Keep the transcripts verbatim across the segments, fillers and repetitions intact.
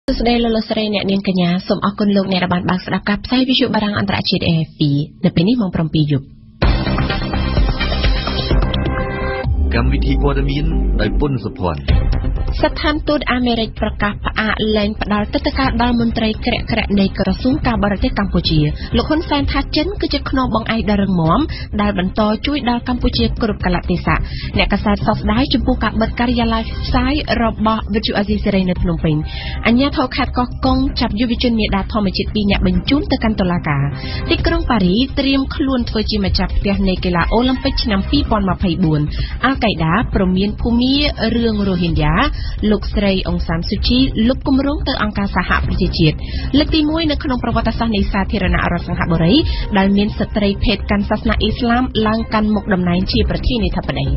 ស្ដីលលស្រីអ្នកនាងកញ្ញាសូមអរគុណលោកអ្នកដែលបានបើកស្ដាប់ការផ្សាយវិទ្យុបារាំងអន្តរជាតិ A F P នៅពេលនេះម៉ោងប្រាំពីរយប់កម្មវិធីព័ត៌មានដោយពុនសុភ័ណ្ឌស្ថានទូតអាមេរិកប្រកាសផ្អាកលែងផ្ដល់ទិដ្ឋាការដល់មន្ត្រីក្រាក់ក្រាក់នៃក្រសួងការបរទេសកម្ពុជាលោកហ៊ុនសែនថាចិនគឺជាខ្នងបង្អែកដ៏រឹងមាំដែលបន្តជួយដល់កម្ពុជាគ្រប់កលៈទេសៈអ្នកកាសែតសោកស្ដាយចំពោះការបិទការិយាល័យផ្សាយរបស់វិទ្យុអាស៊ីសេរីនៅភ្នំពេញអញ្ញាធរខេត្តកោះកុងចាប់យុវជនមេដាធម្មជាតិពីរនាក់បញ្ជូនទៅកាន់តុលាការទីក្រុងប៉ារីត្រៀមខ្លួនធ្វើជាម្ចាស់ផ្ទះនៃកីឡាអូឡ িম্প ិកឆ្នាំពីរពាន់ម្ភៃបួនអាល់កៃដាព្រមានភូមិរឿងរ៉ូហិញយ៉ាលោកស្រីអង្សានស៊ូជីលុបគម្រោងទៅអង្គការសហប្រជាជាតិលើកទីមួយនៅក្នុងប្រវត្តិសាស្ត្រនៃសាធារណរដ្ឋសង្ហបុរីដែលមានស្ត្រីភេទកាន់សាសនាអ៊ីស្លាមឡើងកាន់មុខតំណែងជាប្រធានាធិបតី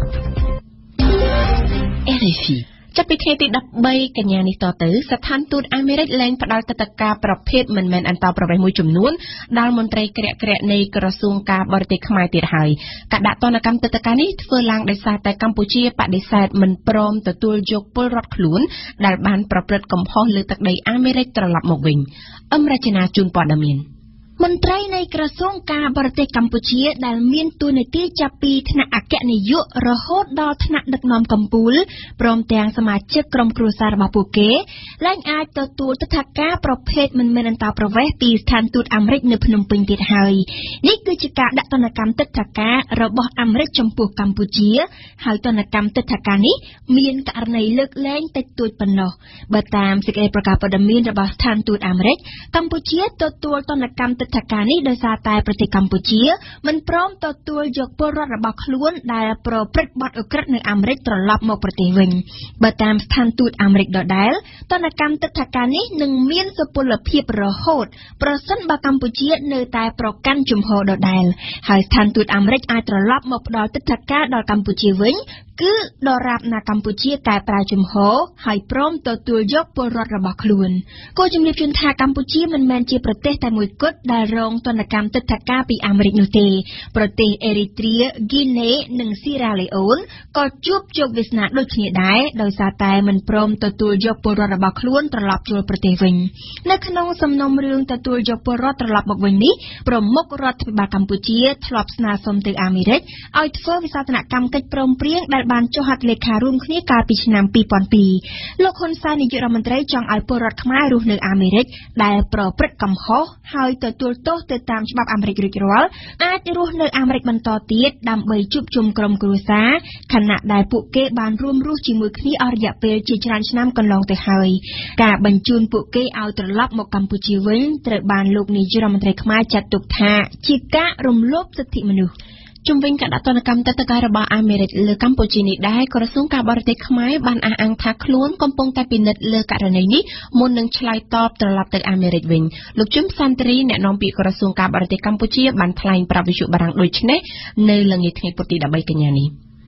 R F Iចាប់ពីថ្ងៃទីដប់បីកញ្ញានេះតទៅស្ថានទូតអាមេរិកលែងផ្ដល់ទិដ្ឋាការប្រភេទមិនមែនអន្តរប្រវេសន៍មួយចំនួនដល់មន្ត្រីក្រាក់ក្រាក់នៃក្រសួងការបរទេសខ្មែរទៀតហើយការដាក់ទណ្ឌកម្មទិដ្ឋាការនេះធ្វើឡើងដោយសារតែកម្ពុជាបដិសេធមិនព្រមទទួលយកពលរដ្ឋខ្លួនដែលបានប្រព្រឹត្តកំហុសលើទឹកដីអាមេរិកត្រឡប់មកវិញអមរជនាជូនព័ត៌មានមន្ត្រីនៃក្រសួងការបរទេសកម្ពុជាដែលមានតួនាទីចាប់ពីថ្នាក់អគ្គនាយករហូតដល់ថ្នាក់ដឹកនាំកម្ពុជាព្រមទាំងសមាជិកក្រុមគ្រួសាររបស់ពួកគេលែងអាចទទួលទិដ្ឋាការប្រភេទមិនមែនអន្តរប្រវេសន៍ពីស្ថានទូតអាមេរិកនៅភ្នំពេញទៀតហើយនេះគឺជាការដាក់ទណ្ឌកម្មទិដ្ឋាការរបស់អាមេរិកចំពោះកម្ពុជាហើយទណ្ឌកម្មទិដ្ឋាការនេះមានករណីលើកលែងតិចតួចប៉ុណ្ណោះបើតាមសេចក្តីប្រកាសព័ត៌មានរបស់ស្ថានទូតអាមេរិកកម្ពុជាទទួលទណ្ឌកម្មទិដ្ឋាការនេះដោយសារតែប្រទេសកម្ពុជាមិនព្រមទទួលយកពលរដ្ឋរបស់ខ្លួនដែលប្រព្រឹត្តបទឧក្រិដ្ឋនៅអាមេរិកត្រឡប់មកប្រទេសវិញបើតាមស្ថានទូតអាមេរិកដដែលទណ្ឌកម្មទិដ្ឋាការនេះនឹងមានសុពលភាពរហូតប្រសិនបើកម្ពុជានៅតែប្រកាន់ជំហរដដែលហើយស្ថានទូតអាមេរិកអាចត្រឡប់មកផ្ដល់ទិដ្ឋាការដល់កម្ពុជាវិញគឺដរាបណាកម្ពុជាកែប្រែជំហរហើយព្រមទទួលយកពលរដ្ឋរបស់ខ្លួនគូជំរាបជូនថាកម្ពុជាមិនមែនជាប្រទេសតែមួយគត់ដែលរងទណ្ឌកម្មទិដ្ឋាការពីអាមេរិកនោះទេប្រទេសអេរីត្រាហ្គីណេនិងស៊ីរ៉ាឡេអូនក៏ជួបជោគវាសនាដូចគ្នាដែរដោយសារតែមិនព្រមទទួលយកពលរដ្ឋរបស់ខ្លួនត្រឡប់ចូលប្រទេសវិញនៅក្នុងសំណុំរឿងទទួលយកពលរដ្ឋត្រឡប់មកវិញនេះប្រមុខរដ្ឋាភិបាលកម្ពុជាធ្លាប់ស្នើសុំទៅអាមេរិកឲ្យធ្វើវិសាស្ត្រនកម្មកិច្ចព្រមព្រៀងដែលបានចុះហត្ថលេខារួមគ្នាកាលពីឆ្នាំពីរពាន់ពីរលោកហ៊ុនសែននាយករដ្ឋមន្ត្រីចង់ឲ្យពលរដ្ឋខ្មែររស់នៅអាមេរិកដែលប្រព្រឹត្តកំហុសហើយទទួលទោសទៅតាមច្បាប់អាមេរិករួចរាល់អាចរស់នៅអាមេរិកបន្តទៀតដើម្បីជួបជុំក្រុមគ្រួសារខណៈដែលពួកគេបានរួមរស់ជាមួយគ្នាអស់រយៈពេលជាច្រើនឆ្នាំកន្លងទៅហើយការបញ្ជូនពួកគេឲ្យត្រឡប់មកកម្ពុជាវិញត្រូវបានលោកនាយករដ្ឋមន្ត្រីខ្មែរចាត់ទុកថាជាការរំលោភសិទ្ធិមនុស្សជំវិញការដាក់ទណ្ឌកម្មទិដ្ឋាការរបស់អាមេរិកលើកម្ពុជានេះដែរក្រសួងការបរទេសខ្មែរបានអះអាងថាខ្លួនកំពុងតែពិនិត្យលើករណីនេះមុននឹងឆ្លើយតបត្រឡប់ទៅអាមេរិកវិញលោកជឹមសាន់ត្រីអ្នកនាំពាក្យក្រសួងការបរទេសកម្ពុជាបានថ្លែងប្រាប់វិទ្យុបារាំងដូចនេះនៅល្ងាចថ្ងៃពុធទីដប់បីកញ្ញានេះ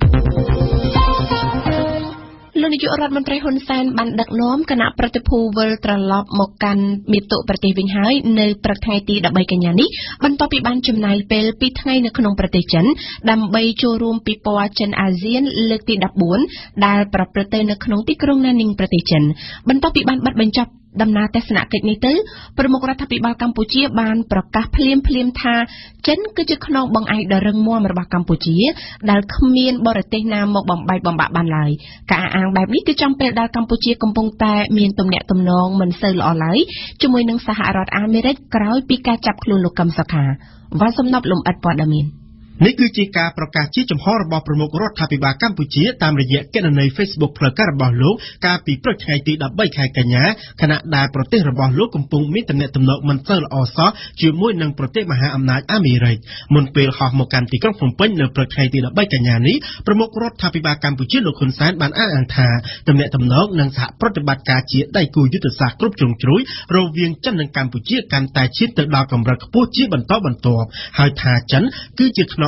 លោកនាយករដ្ឋមន្ត្រីហ៊ុនសែនបានដឹកនាំគណៈប្រតិភូវិលត្រឡប់មកកាន់មាតុប្រទេសវិញហើយនៅព្រឹកថ្ងៃទីដប់បីកញ្ញានេះបន្ទាប់ពីបានចំណាយពេលពីរថ្ងៃនៅក្នុងប្រទេសចិនដើម្បីចូលរួមពិព័រណ៍ចិនអាស៊ានលើកទីដប់បួនដែលប្រព្រឹត្តទៅនៅក្នុងទីក្រុងណានីងប្រទេសចិនបន្ទាប់ពីបានបិទបញ្ចប់ដំណើរទស្សនកិច្ចនេះទៅប្រមុខរដ្ឋាភិបាលកម្ពុជាបានប្រកាសភ្លាមភ្លាមថាចិនគឺជាខ្នងបង្អែកដ៏រឹងមាំរបស់កម្ពុជាដែលគ្មានបរទេសណាមកបំបែកបំបាក់បានឡើយការអះអាងបែបនេះគឺចំពេលដែលកម្ពុជាកំពុងតែមានទំនាក់ទំនងមិនសូវល្អឡើយជាមួយនឹងសហរដ្ឋអាមេរិកក្រោយពីការចាប់ខ្លួនលោកកឹមសុខាវ៉ាសំណប់លំអិតព័ត៌មាននេះគឺជាការប្រកាសជាចំហរបស់ប្រមុខរដ្ឋាភិបាលកម្ពុជាតាមរយៈគណនី Facebook ផ្លូវការរបស់លោកកាលពីព្រឹកថ្ងៃទីដប់បីខែកញ្ញាខណៈដែលប្រទេសរបស់លោកកំពុងមានទំនាក់ទំនងមិនសូវល្អសោះជាមួយនឹងប្រទេសមហាអំណាចអាមេរិកមុនពេលហោះមកកាន់ទីក្រុងភ្នំពេញនៅព្រឹកថ្ងៃទីដប់បីកញ្ញានេះប្រមុខរដ្ឋាភិបាលកម្ពុជាលោកហ៊ុនសែនបានអះអាងថាទំនាក់ទំនងនិងសហប្រតិបត្តិការជាដៃគូយុទ្ធសាស្ត្រគ្រប់ជ្រុងជ្រោយរវាងចិននិងកម្ពុជាកាន់តែឈានទៅដល់កម្រិតខ្ពស់ជាបន្តបន្ទាប់ហើយថាចិនគឺជាខ្នង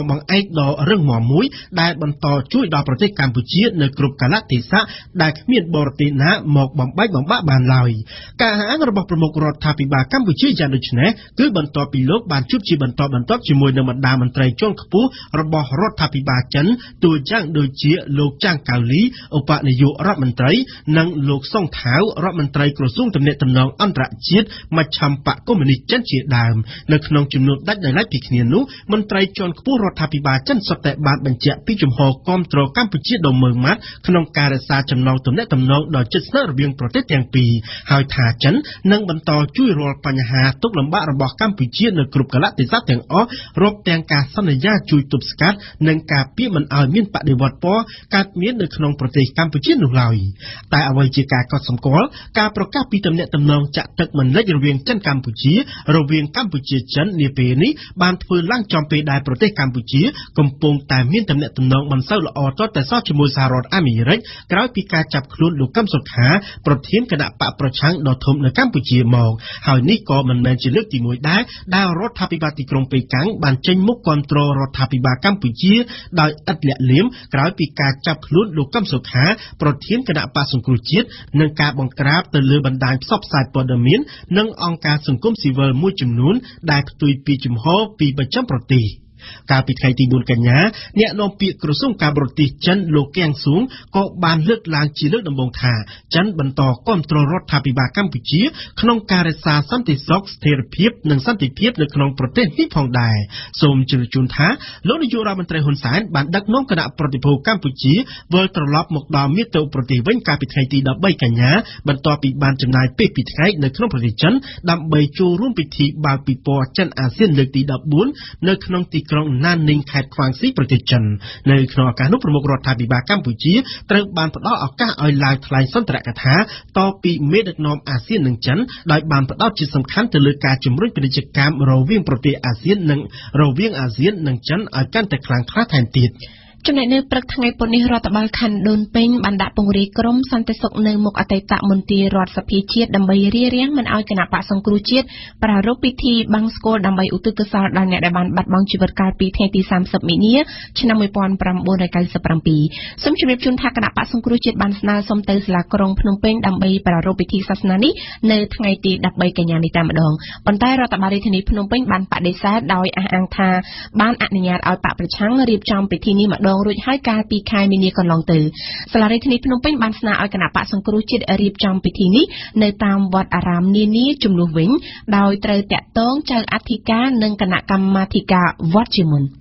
បង្អែកដ៏រឹងមាំមួយដែលបន្តជួយដល់ប្រទេសកម្ពុជានៅគ្រប់កាលៈទេសៈដែលគ្មានបរទេសណាមកបំបែកបំបាក់បានឡើយការអះអាងរបស់ប្រមុខរដ្ឋាភិបាលកម្ពុជាយ៉ាងដូចនេះគឺបន្ទាប់ពីលោកបានជួបជាបន្តបន្ទាប់ជាមួយនឹងបណ្ដាមន្ត្រីជាន់ខ្ពស់របស់រដ្ឋាភិបាលចិនទូយ៉ាងដូចជាលោកចាងកៅលីឧបនាយករដ្ឋមន្ត្រីនិងលោកសុងថាវរដ្ឋមន្ត្រីក្រសួងទំនាក់ទំនងអន្តរជាតិមជ្ឈិមបកកុម្មុយនីសចិនជាដើមនៅក្នុងចំនួនដាច់ដោយឡែកពីគ្នានោះមន្ត្រីជាន់ខ្ពស់រដ្ឋាភិបាលចិនសុទ្ធតែបានបញ្ជាក់ពីជំហរគាំទ្រកម្ពុជាដ៏ម៉ឺងម៉ាត់ក្នុងការរក្សាចំណងទំនាក់ទំនងដ៏ជិតស្និទ្ធរវាងប្រទេសទាំងពីរហើយថាចិននឹងបន្តជួយរាល់បញ្ហាទុក្ខលំបាករបស់កម្ពុជានៅគ្រប់កាលៈទេសៈទាំងអស់រាប់ទាំងការសន្យាជួយទប់ស្កាត់និងការពារមិនឲ្យមានបដិវត្តពណ៌កើតមាននៅក្នុងប្រទេសកម្ពុជានោះឡើយតែអ្វីជាការកត់សម្គាល់ការប្រកាសពីទំនាក់ទំនងចាក់ទឹកមិនលិចរវាងចិនកម្ពុជារវាងកម្ពុជាចិននាពេលនេះបានធ្វើឡើងចំពេលដែលប្រទេសកម្ពុជាកំពុងតែមានទំនាក់ទំនងមិនសូវល្អទាល់តែសោះជាមួយសហរដ្ឋអាមេរិកក្រោយពីការចាប់ខ្លួនលោកកឹមសុខាប្រធានគណៈបកប្រឆាំងដ៏ធំនៅកម្ពុជាមកហើយនេះក៏មិនមែនជាលើកទីមួយដែរដែលរដ្ឋាភិបាលទីក្រុងប៉េកាំងបានចេញមុខគាំទ្ររដ្ឋាភិបាលកម្ពុជាដោយឥតលាក់លៀមក្រោយពីការចាប់ខ្លួនលោកកឹមសុខាប្រធានគណៈបកសង្គ្រោះជាតិនិងការបង្ក្រាបទៅលើបណ្ដាញផ្សព្វផ្សាយព័ត៌មាននិងអង្គការសង្គមស៊ីវិលមួយចំនួនដែលផ្ទុយពីជំហរពីបញ្ចំប្រទេសកាលពីថ្ងៃទីបួនកញ្ញាអ្នកនាំពាក្យក្រសួងការបរទេសចិនលោកកៀងស៊ុងក៏បានលើកឡើងជាលើកដំបូងថាចិនបន្តគាំទ្ររដ្ឋាភិបាលកម្ពុជាក្នុងការរក្សាសន្តិសុខស្ថិរភាពនិងសន្តិភាពនៅក្នុងប្រទេសនេះផងដែរសូមជម្រាបជូនថាលោកនាយករដ្ឋមន្ត្រីហ៊ុនសែនបានដឹកនាំគណៈប្រតិភូកម្ពុជាវិលត្រឡប់មកដល់មាតុប្រទេសវិញកាលពីថ្ងៃទីដប់បីកញ្ញាបន្ទាប់ពីបានចំណាយពេលពីរថ្ងៃនៅក្នុងប្រទេសចិនដើម្បីចូលរួមពិធីបើកពិព័រណ៍ចិនអាស៊ានលើកទីដប់បួននៅក្នុងទីក្រុងណាននីងខេត្តខ្វាងស៊ីប្រទេសចិននៅក្នុងឱកាសនោះប្រមុខរដ្ឋាភិបាលកម្ពុជាត្រូវបានផ្ដល់ឱកាសឲ្យឡើងថ្លែងសន្ទរកថាតពីមេដឹកនាំអាស៊ាននិងចិនដោយបានផ្ដោតជាសំខាន់ទៅលើការជំរុញពាណិជ្ជកម្មរវាងប្រទេសអាស៊ាននិងរវាងអាស៊ាននិងចិនឲ្យកាន់តែខ្លាំងក្លាថែមទៀតចំណែកនៅព្រឹកថ្ងៃពុធនេះរដ្ឋបាលខណ្ឌដូនពេញបានដាក់ពង្រាយក្រុមសន្តិសុខនៅមុខអតីតមន្ទីររដ្ឋសភាជាតិដើម្បីរារាំងមិនឲ្យគណៈបកសង្គ្រោះជាតិប្រារព្ធពិធីបាំងស្គាល់ដើម្បីឧទ្ទិសកុសលដល់អ្នកដែលបានបាត់បង់ជីវិតកាលពីថ្ងៃទីសាមសិបមីនាឆ្នាំmột nghìn chín trăm chín mươi bảyសូមជម្រាបជូនថាគណៈបកសង្គ្រោះជាតិបានស្នើសុំទៅសាលាក្រុងភ្នំពេញដើម្បីប្រារព្ធពិធីសាសនានេះនៅថ្ងៃទីដប់បីកញ្ញានេះតែម្ដងប៉ុន្តែរដ្ឋបាលរាជធានីភ្នំពេញបានបដិសេធដោយអះអាងថាបានអនុញ្ញាតឲ្យបកប្រឆាំងរៀបចំពិធីនេះម្ដងរួចហើយកាលពីខែមីនាកន្លងទៅសាលារដ្ឋាភិបាលភ្នំពេញបានស្នើឲ្យគណៈបកសង្គ្រោះជាតិរៀបចំពិធីនេះនៅតាមវត្តអារាមនានាជំនួសវិញដោយត្រូវតាក់ទងចៅអធិការនិងគណៈកម្មាធិការវត្តជាមុន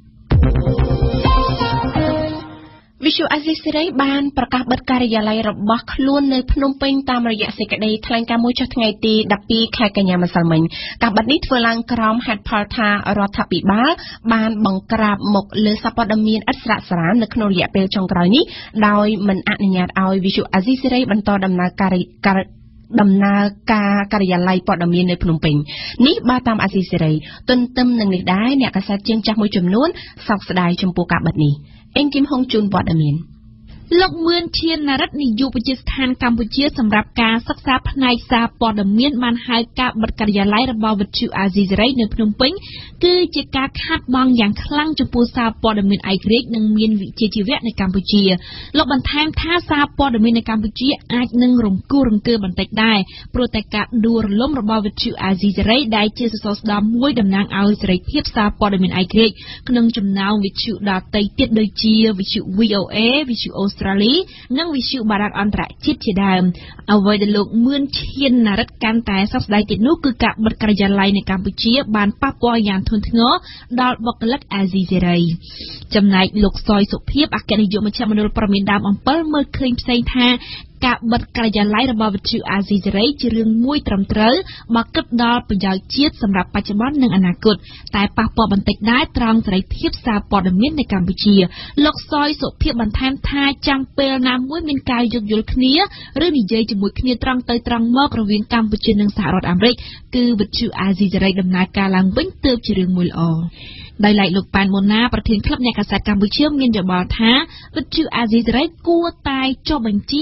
វិសុអាស៊ីសេរីបានប្រកាសបិទការិយាល័យរបស់ខ្លួននៅភ្នំពេញតាមរយៈសេចក្តីថ្លែងការណ៍មួយចុះថ្ងៃទីដប់ពីរខែកញ្ញាម្សិលមិញការបិទនេះធ្វើឡើងក្រោមហេតុផលថារដ្ឋាភិបាលបានបង្ក្រាបមុខលើសព័ត៌មានឥតស្រាកស្រាននៅក្នុងរយៈពេលចុងក្រោយនេះដោយមិនអនុញ្ញាតឲ្យវិសុអាស៊ីសេរីបន្តដំណើរការដំណើរការការិយាល័យព័ត៌មាននៅភ្នំពេញនេះបើតាមអាស៊ីសេរីទន្ទឹមនឹងនេះដែរអ្នកកាសែតជើងចាស់មួយចំនួនសោកស្ដាយចំពោះការបិទនេះអេងគឹមហុងជូនព័ត៌មានលោកមឿនឈាននរិទ្ធនាយកវិទ្យាស្ថានកម្ពុជាសម្រាប់ការសិក្សាផ្នែកសារព័ត៌មានបានហៅការបិទការិយាល័យរបស់វិទ្យុអាស៊ីសេរីនៅភ្នំពេញគឺជាការខាតបង់យ៉ាងខ្លាំងចំពោះសារព័ត៌មានឯករាជ្យនិងមានវិជ្ជាជីវៈនៅកម្ពុជាលោកបន្ថែមថាសារព័ត៌មាននៅកម្ពុជាអាចនឹងរង្គោះរង្គើបន្តិចដែរព្រោះតែការដួលរលំរបស់វិទ្យុអាស៊ីសេរីដែលជាសសរស្តម្ភមួយតំណាងឲ្យសេរីភាពសារព័ត៌មានឯករាជ្យក្នុងចំណោមវិទ្យុដទៃទៀតដូចជាវិទ្យុ វី អូ អេ វិទ្យុអូស្ត្រាលីនិងវិទ្យុបារាំងអន្តរជាតិជាដើមអ្វីដែលលោកមឿនឈាននរិទ្ធកាន់តែសោកស្ដាយទៀតនោះគឺការបិទការិយាល័យនៅកម្ពុជាបានប៉ះពាល់យ៉ាងធ្ងន់ធ្ងរដល់បុគ្គលិកអាស៊ីសេរីចំណែកលោកសយសុភាពអគ្គនាយកមជ្ឈមណ្ឌលព័ត៌មានដើមអំពិលមើលឃើញផ្សេងថាការបិទការិយាល័យរបស់វិទ្យុអាស៊ីសេរីជារឿងមួយត្រឹមត្រូវបើគិតដល់ប្រយោជន៍ជាតិសម្រាប់បច្ចុប្បន្ននិងអនាគតតែប៉ះពាល់បន្តិចដែរត្រង់សេរីភាពសារព័ត៌មាននៅកម្ពុជាលោកសយសុភាពបន្ថែមថាចាំពេលណាមួយមានការយោគយល់គ្នាឬនិយាយជាមួយគ្នាត្រង់ទៅត្រង់មករវាងកម្ពុជានិងសហរដ្ឋអាមេរិកគឺវិទ្យុអាស៊ីសេរីដំណើរការឡើងវិញទើបជារឿងមួយល្អដោយឡែកលោកប៉ែនម៉ូណាប្រធានក្លឹបអ្នកកាសែតកម្ពុជាមានយោបល់ថាវិទ្យុអាស៊ីសេរីគួរតែចុះបញ្ជីតាមការ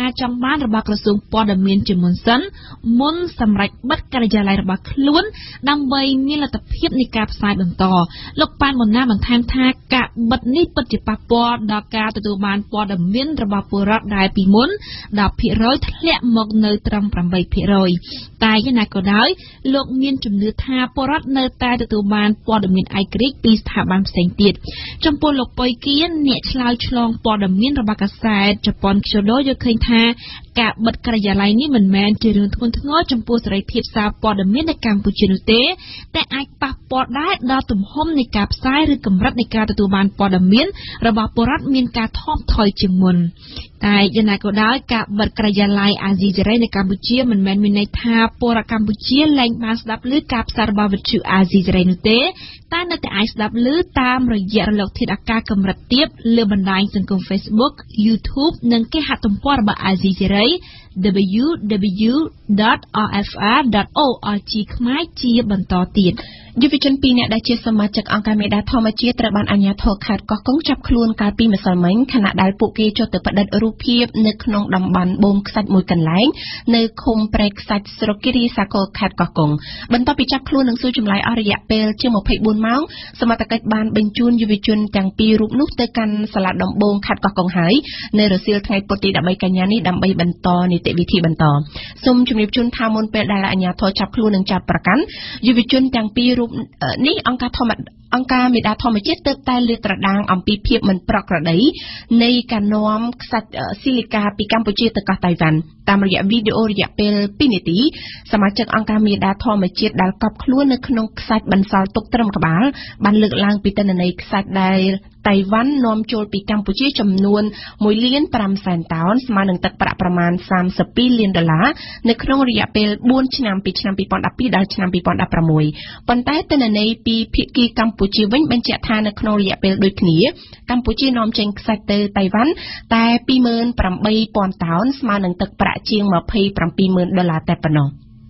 ការចង់បានរបស់ក្រសួងព័ត៌មានជាមុនសិនមុនសម្រាប់បិទការិយាល័យរបស់ខ្លួនដើម្បីមានលទ្ធភាពនៃការផ្សាយបន្តលោកប៉ានបណ្ណាបន្ថែមថាការបិទនេះពិតជាប៉ះពាល់ដល់ការទទួលបានព័ត៌មានរបស់ពលរដ្ឋដែលពីមុន ដប់ភាគរយ ធ្លាក់មកនៅត្រឹម ប្រាំបីភាគរយ តែយ៉ាងណាក៏ដោយលោកមានជំនឿថាពលរដ្ឋនៅតែទទួលបានព័ត៌មានឯករាជ្យពីស្ថាប័នផ្សេងទៀតចំពោះលោកប៉ុយគៀនអ្នកឆ្លើយឆ្លងព័ត៌មានរបស់កាសែតជប៉ុនខ្ជូដូយល់ឃើញថាការបិទការិយាល័យនេះមិនមែនជារឿងធ្ងន់ធ្ងរចំពោះសេរីភាពសារព័ត៌មាននៅកម្ពុជានោះទេតែអាចប៉ះពាល់ដែរដល់ទំហំនៃការផ្សាយឬកម្រិតនៃការទទួលបានព័ត៌មានរបស់ពលរដ្ឋមានការថមថយជាងមុនតែយ៉ាងណាក៏ដោយការបិទការិយាល័យអាស៊ីសេរីនៅកម្ពុជាមិនមែនមានន័យថាពលរដ្ឋកម្ពុជាលែងបានស្ដាប់ឮការផ្សាយរបស់វិទ្យុអាស៊ីសេរីនោះទេតែនៅតែអាចស្ដាប់ឮតាមរយៈរលកធាតុអាកាសកម្រិតទាបលើបណ្ដាញសង្គម Facebook YouTube និងគេហទំព័ររបស់អាស៊ីសេរី double-u double-u double-u ដត អារ អេហ្វ អារ ដត អូ អារ ជី ខ្មែរជាបន្តទៀតយុវជនពីរនាក់ដែលជាសមាជិកអង្គការមេដាធម្មជាតិត្រូវបានអាជ្ញាធរខេត្តកោះកុងចាប់ខ្លួនកាលពីម្សិលមិញខណៈដែលពួកគេចុះទៅផ្តិតរូបភាពនៅក្នុងតំបន់បូមខ្សាច់មួយកន្លែងនៅឃុំព្រែកខ្សាច់ស្រុកគិរីសាគរខេត្តកោះកុងបន្ទាប់ពីចាប់ខ្លួននិងសួរចម្លើយអស់រយៈពេលជាង ម្ភៃបួន ម៉ោងសមត្ថកិច្ចបានបញ្ជូនយុវជនទាំងពីររូបនោះទៅកាន់សាលាដំបងខេត្តកោះកុងហើយនៅរសៀលថ្ងៃពុធទី ដប់បី កញ្ញានេះដើម្បីបន្តនីតិវិធីបន្តសូមជម្រាបជូនថាមុនពេលដែលអាជ្ញាធរចាប់ខ្លួននិងចាប់ប្រកាន់យុវជនទាំងពីររូបនេះអង្គការធម្មអង្គការមេដាធម្មជាតិទើបតែលើកត្រដាងអំពីភាពមិនប្រក្រតីនៃការនាំខ្សាច់ស៊ីលីកាពីកម្ពុជាទៅកោះតៃវ៉ាន់តាមរយៈវីដេអូរយៈពេលពីរនាទីសមាជិកអង្គការមេដាធម្មជាតិដែលកប់ខ្លួននៅក្នុងខ្សាច់បន្សល់ទុកត្រឹមក្បាលបានលើកឡើងពីទិន្នន័យខ្សាច់ដែលតៃវ៉ាន់នាំចូលពីកម្ពុជាចំនួនមួយលានប្រាំសែនតោនស្មើនឹងទឹកប្រាក់ប្រមាណសាមសិបពីរលានដុល្លារនៅក្នុងរយៈពេលបួនឆ្នាំពីឆ្នាំពីរពាន់ដប់ពីរដល់ឆ្នាំពីរពាន់ដប់ប្រាំមួយប៉ុន្តែទិន្នន័យពីភាគីកម្ពុជាវិញបញ្ជាក់ថានៅក្នុងរយៈពេលដូចគ្នាកម្ពុជានាំចេញខ្សាច់ទៅតៃវ៉ាន់តែពីរម៉ឺនប្រាំបីពាន់តោនស្មើនឹងទឹកប្រាក់ជាងម្ភៃប្រាំពីរម៉ឺនដុល្លារតែប៉ុណ្ណោះ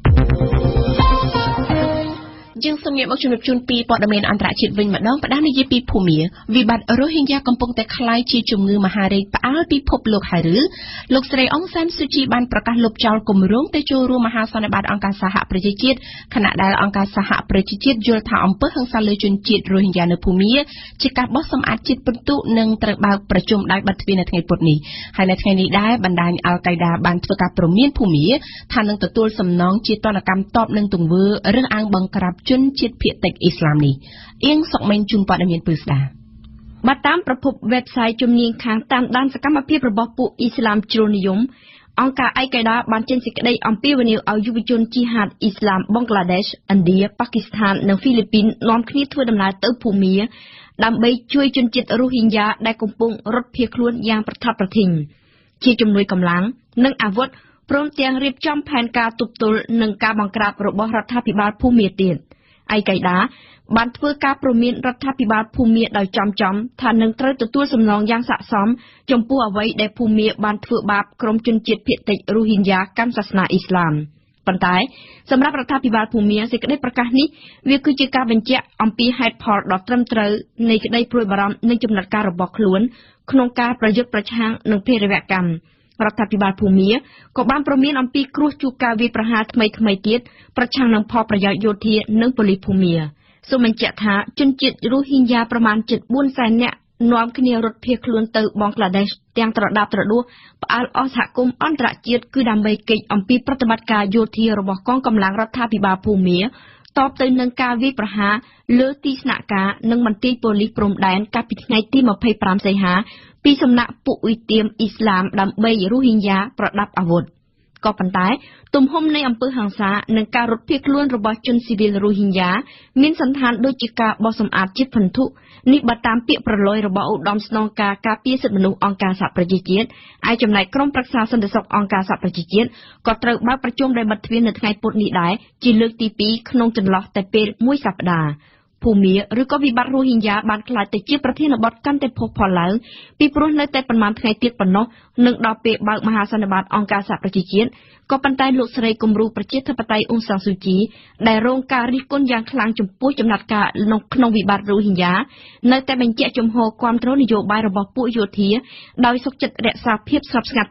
យើងសូមងាកមកជម្រាបជូនពីព័ត៌មានអន្តរជាតិវិញម្ដងផ្ដាំនិយាយពីភូមាវិបត្តិរ៉ូហិញយ៉ាកំពុងតែក្លាយជាជំងឺមហារីកផ្អើលពិភពលោកហើយឬលោកស្រីអុងសានស៊ូជីបានប្រកាសលុបចោលគម្រោងទៅចូលរួមមហាសន្និបាតអង្គការសហប្រជាជាតិខណៈដែលអង្គការសហប្រជាជាតិយល់ថាអំពើហិង្សាលើជនជាតិរ៉ូហិញយ៉ានៅភូមាជាការបោះសម្អាតជាតិពិន្ទុនិងត្រូវបើកប្រជុំដោយបិទទ្វារនៅថ្ងៃពុធនេះហើយនៅថ្ងៃនេះដែរបណ្ដាញអាល់កៃដាបានធ្វើការព្រមានភូមាថានឹងទទួលសំណងជាទណ្ឌកម្មតបនឹងទង្វើរើសអើងបង្ក្រាបជនជាតិភាគតិចអ៊ីស្លាមនេះអៀងសុកមេងជូនព័ត៌មានពឺស្ដាបើតាមប្រភព website ជំនាញខាងតាមដានសកម្មភាពរបស់ពួកអ៊ីស្លាមជ្រុលនិយមអង្គការឯករាជ្យបានចេញសេចក្តីអំពាវនាវឲ្យយុវជនជីហាតអ៊ីស្លាមបង់ក្លាដេសឥណ្ឌាប៉ាគីស្ថាននិងហ្វីលីពីននាំគ្នាធ្វើដំណើរទៅភូមាដើម្បីជួយជនជាតិរ៉ូហិញយ៉ាដែលកំពុងរត់ភៀសខ្លួនយ៉ាងប្រថុតប្រធីងជាជំនួយកម្លាំងនិងអាវុធព្រមទាំងរៀបចំផែនការទប់ទល់នឹងការបង្ក្រាបរបស់រដ្ឋាភិបាលភូមាទៀតឯកឯដាបានធ្វើការព្រមានរដ្ឋាភិបាលភូមាដោយចំចំថានឹងត្រូវទទួលសំណងយ៉ាងស័ក្តិសមចំពោះអ្វីដែលភូមាបានធ្វើបាបក្រុមជនជាតិភាគតិចរ៉ូហិញយ៉ាកាន់សាសនាអ៊ីស្លាមប៉ុន្តែសម្រាប់រដ្ឋាភិបាលភូមាសេចក្តីប្រកាសនេះវាគឺជាការបញ្ជាក់អំពីហេតុផលដ៏ត្រឹមត្រូវនៃក្តីព្រួយបារម្ភនិងចំណាត់ការរបស់ខ្លួនក្នុងការប្រយុទ្ធប្រឆាំងនឹងភេរវកម្មរដ្ឋាភិបាលភូមាក៏បានព្រមានអំពីគ្រោះជួបការវាយប្រហារថ្មីថ្មីទៀតប្រឆាំងនឹងផលប្រយោជន៍យោធានិងប៉ូលីសភូមាសូមបញ្ជាក់ថាជនជាតិរ៉ូហិញយ៉ាប្រមាណជិតបួនសែននាក់នាំគ្នារត់ភៀសខ្លួនទៅបង់ក្លាដេសទាំងត្រដាបត្រដួសផ្អើលអស់សហគមន៍អន្តរជាតិគឺដើម្បីគេចអំពីប្រតិបត្តិការយោធារបស់កងកម្លាំងរដ្ឋាភិបាលភូមាតបទៅនឹងការវាយប្រហារលើទីស្នាក់ការនិងមន្ទីរប៉ូលីសព្រំដែនកាលពីថ្ងៃទីម្ភៃប្រាំសីហាពីសំណាក់ពួកអ៊ុយទៀមអ៊ីស្លាមដើម្បីរ៉ូហិញយ៉ាប្រដាប់អាវុធក៏ប៉ុន្តែទំហំនៃអំពើហិង្សានិងការរត់ភៀសខ្លួនរបស់ជនស៊ីវិលរ៉ូហិញយ៉ាមានសន្តានដូចជាការបោះសម្អាតជាតិពិន្ទុនេះបើតាមពាក្យប្រឡយរបស់ឧត្តមស្នងការការពារសិទ្ធិមនុស្សអង្គការសហប្រជាជាតិឯចំណែកក្រុមប្រឹក្សាសន្តិសុខអង្គការសហប្រជាជាតិក៏ត្រូវបើកប្រជុំដោយបិទទ្វារនៅថ្ងៃពុធនេះដែរជាលើកទីពីរក្នុងចន្លោះតែពេលមួយសប្តាហ៍ភូមាឬក៏វិបត្តិរ៉ូហិញយ៉ាបានក្លាយទៅជាប្រធានបទកាន់តែផុសផុលឡើងពីព្រោះនៅតែប៉ុន្មានថ្ងៃទៀតប៉ុណ្ណោះនឹងដល់ពេលបើកមហាសន្និបាតអង្គការសហប្រជាជាតិក៏ប៉ុន្តែលោកស្រីគំរូប្រជាធិបតេយ្យអ៊ុងសានស៊ូជីដែលរងការរិះគន់យ៉ាងខ្លាំងចំពោះចំណាត់ការក្នុងវិបត្តិរ៉ូហិញយ៉ានៅតែបញ្ជាក់ជំហរគាំទ្រនយោបាយរបស់ពួកយោធាដោយសុខចិត្តរក្សាភាពស្ងប់ស្ងាត់ទៀត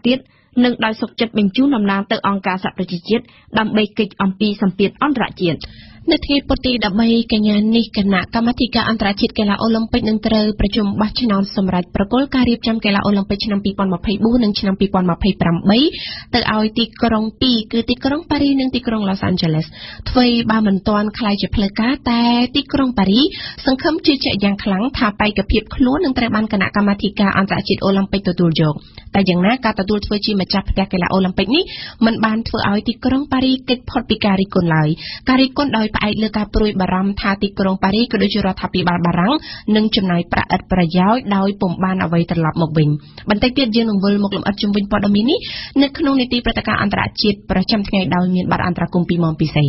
និងដោយសុខចិត្តបញ្ជូនតំណាងទៅអង្គការសហប្រជាជាតិដើម្បីកិច្ចអំពីសម្ពាធអន្តរជាតិនៅថ្ងៃពុធទី ដប់បី កញ្ញានេះគណៈកម្មាធិការអន្តរជាតិកីឡាអូឡ িম্প ិកនឹងត្រូវប្រជុំបោះឆ្នោតសម្រាប់ប្រគល់ការរៀបចំកីឡាអូឡ িম্প ិកឆ្នាំ ពីរពាន់ម្ភៃបួន និងឆ្នាំ ពីរពាន់ម្ភៃប្រាំបី ទៅឲ្យទីក្រុងពីរគឺទីក្រុងប៉ារីសនិងទីក្រុងឡូសអានជេលិសអ្វីបើមិនទាន់ខ្លាយជាផ្លូវការតែទីក្រុងប៉ារីសសង្ឃឹមជឿជាក់យ៉ាងខ្លាំងថាបេក្ខភាពខ្លួននឹងត្រូវបានគណៈកម្មាធិការអន្តរជាតិអូឡ িম্প ិកទទួលយកតែយ៉ាងណាការទទួលធ្វើជាម្ចាស់ផ្ទះកីឡាអូឡ িম্প ិកនេះមិនបានធ្វើឲ្យទីក្រុងប៉ារីសគេចផុតពីការរិះគន់ឡើយការរិះគន់ដោយផ្អែកលើការព្រួយបារម្ភថាទីក្រុងប៉ារីសក៏ដូចជារដ្ឋាភិបាលបារាំងនឹងចំណាយប្រាក់ឥតប្រយោជន៍ដោយពុំបានអ្វីត្រឡប់មកវិញបន្តិចទៀតយើងនឹងវិលមកលំអិតជុំវិញព័ត៌មាននេះនៅក្នុងនីតិព្រឹត្តិការណ៍អន្តរជាតិប្រចាំថ្ងៃដោយមានបទអន្តរកម្មពីម៉ោងពិសេស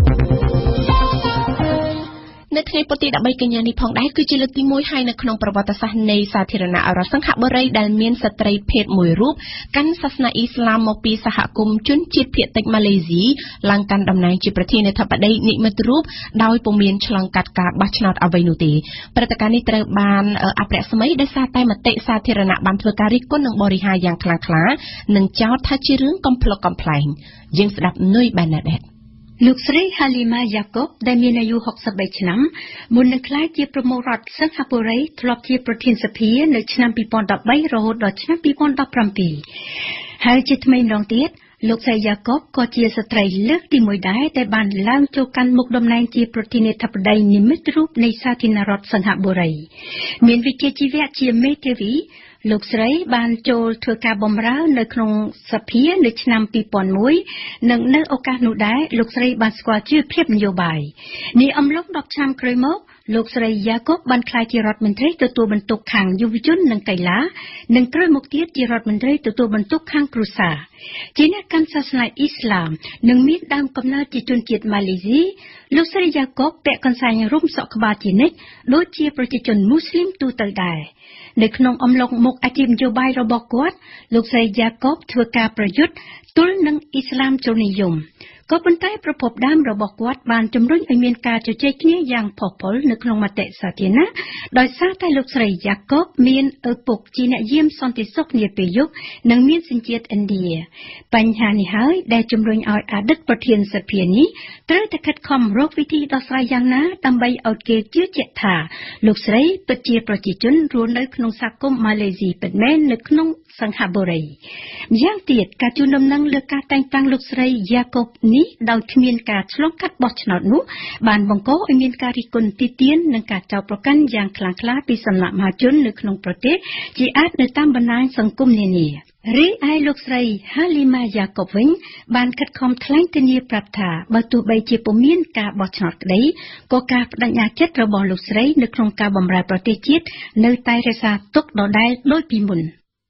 នៅថ្ងៃពុធទី ដប់បី កញ្ញានេះផងដែរគឺជាលើកទីមួយហើយនៅក្នុងប្រវត្តិសាស្ត្រនៃសាធារណរដ្ឋសង្ហបុរីដែលមានស្ត្រីភេទមួយរូបកាន់សាសនាអ៊ីស្លាមមកពីសហគមន៍ជនជាតិភាគតិចម៉ាឡេស៊ីឡើងកាន់តំណែងជាប្រធានាធិបតីនិមិត្តរូបដោយពុំមានឆ្លងកាត់ការបោះឆ្នោតអ្វីនោះទេព្រឹត្តិការណ៍នេះត្រូវបានអភិរក្សស្មីដោយសារតែមតិសាធារណៈបានធ្វើការរិះគន់និងបរិហារយ៉ាងខ្លាំងក្លានិងចោទថាជារឿងកំប្លុកកំប្លែងយើងស្ដាប់នុយបែណាដេតលោកស្រី Halima Yacob ដែលមានអាយុ หกสิบเอ็ด ឆ្នាំមុននឹងក្លាយជាប្រមុខរដ្ឋសិង្ហបុរីធ្លាប់ជាប្រធានសភានៅឆ្នាំ ពីរពាន់ដប់បី រហូតដល់ឆ្នាំ ពីរពាន់ដប់ប្រាំពីរ ហើយជាថ្មីម្ដងទៀតលោកស្រី Yacob ក៏ជាស្ត្រីលើកទីមួយដែរដែលបានឡើងចូលកាន់មុខតំណែងជាប្រធានាធិបតីនិមិត្តរូបនៃសាធារណរដ្ឋសិង្ហបុរីមានវិជ្ជាជីវៈជាមេធាវីលោកស្រីបានចូលធ្វើការបម្រើនៅក្នុងសភានៅឆ្នាំ ពីរពាន់មួយ និងនៅឱកាសនោះដែរលោកស្រីបានស្គាល់ជាភាពនយោបាយនេះអំឡុងដប់ឆ្នាំក្រោយមកលោកស្រី Yacob បានក្លាយជារដ្ឋមន្ត្រីទទួលបន្ទុកខាងយុវជននិងកីឡានិងក្រោយមកទៀតជារដ្ឋមន្ត្រីទទួលបន្ទុកខាងគ្រួសារជាអ្នកកាន់សាសនាអ៊ីស្លាមនិងមានដើមកំណើតជាជនជាតិម៉ាឡេស៊ីលោកស្រី Yacob ពាក់កន្សែងរុំសក់ក្បាលជានិច្ចដូចជាប្រជាជនមូស្លីមទូទៅដែរនៅក្នុងអំឡុងមុខអាជីពនយោបាយរបស់គាត់លោកស្រី Yacob ធ្វើការប្រយុទ្ធទល់នឹងអ៊ីស្លាមចូលនិយមក៏ប៉ុន្តែប្រភពដើមរបស់គាត់បានជំរុញឲ្យមានការជជែកគ្នាយ៉ាងផុសផុលនៅក្នុងមតិសាធារណៈដោយសារតែលោកស្រី Yacob មានឪពុកជាអ្នកយាមសន្តិសុខនាពេលយប់និងមានសញ្ជាតិឥណ្ឌាបញ្ហានេះហើយដែលជំរុញឲ្យអតីតប្រធានសភានេះត្រូវតែខិតខំរកវិធីដោះស្រាយយ៉ាងណាដើម្បីឲ្យគេជឿជាក់ថាលោកស្រីពិតជាប្រជាជនរស់នៅក្នុងសហគមន៍ម៉ាឡេស៊ីពិតមែននៅក្នុងសង្ហបុរីម្យ៉ាងទៀតការជូនដំណឹងលើការតែងតាំងលោកស្រី Yacob នេះដោយគ្មានការឆ្លងកាត់បោះឆ្នោតនោះបានបង្កឲ្យមានការរិះគន់ទាមទារនិងការចោទប្រកាន់យ៉ាងខ្លាំងក្លាពីសំណាក់មហាជននៅក្នុងប្រទេសជាអាចនៅតាមបណ្ដាញសង្គមនានារីឯលោកស្រី Halima Yacob វិញបានខិតខំថ្លែងធានាប្រាប់ថាបើទោះបីជាពុំមានការបោះឆ្នោតក្តីក៏ការបដិញ្ញាចិត្តរបស់លោកស្រីនៅក្នុងការបម្រើប្រទេសជាតិនៅតែរក្សាទុកដដែលដូចពីមុន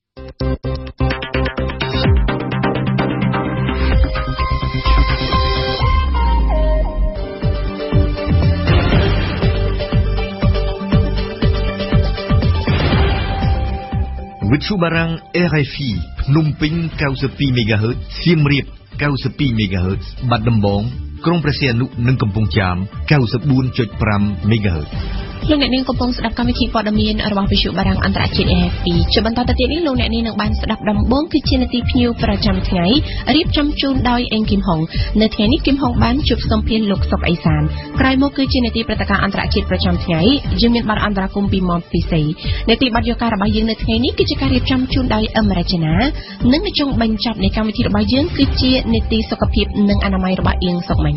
វិទ្យុបារាំង R F I ភ្នំពេញ 九十二 មេហ្គាហឺត សៀមរាប 九十二 មេហ្គាហឺត បាត់ដំបងក្រុងព្រះសីហនុនិងកំពង់ចាម 九十四 จุด ห้า មេហ្គាហឺតលោកអ្នកនាងកំពុងស្ដាប់កម្មវិធីព័ត៌មានរបស់វិទ្យុបារាំងអន្តរជាតិ A F P ជាបន្តទៅទៀតនេះលោកអ្នកនាងនឹងបានស្ដាប់ដំបូងគឺជានាទីភ្ញៀវប្រចាំថ្ងៃរៀបចំជូនដោយអេងគឹមហុងនៅថ្ងៃនេះគឹមហុងបានជួបសម្ភាសលោកសុកអេសានក្រោយមកគឺជានាទីព្រឹត្តិការណ៍អន្តរជាតិប្រចាំថ្ងៃយើងមានបទអន្តរកម្មពីម៉ោងពិសេសនាទីបទយកការរបស់យើងនៅថ្ងៃនេះគឺជាការរៀបចំជូនដោយអមរជនានិងនៅចុងបញ្ចប់នៃកម្មវិធីរបស់យើងគឺជានាទីសុខភាពនិងអនាម័យរបស់អៀងសុកមិញ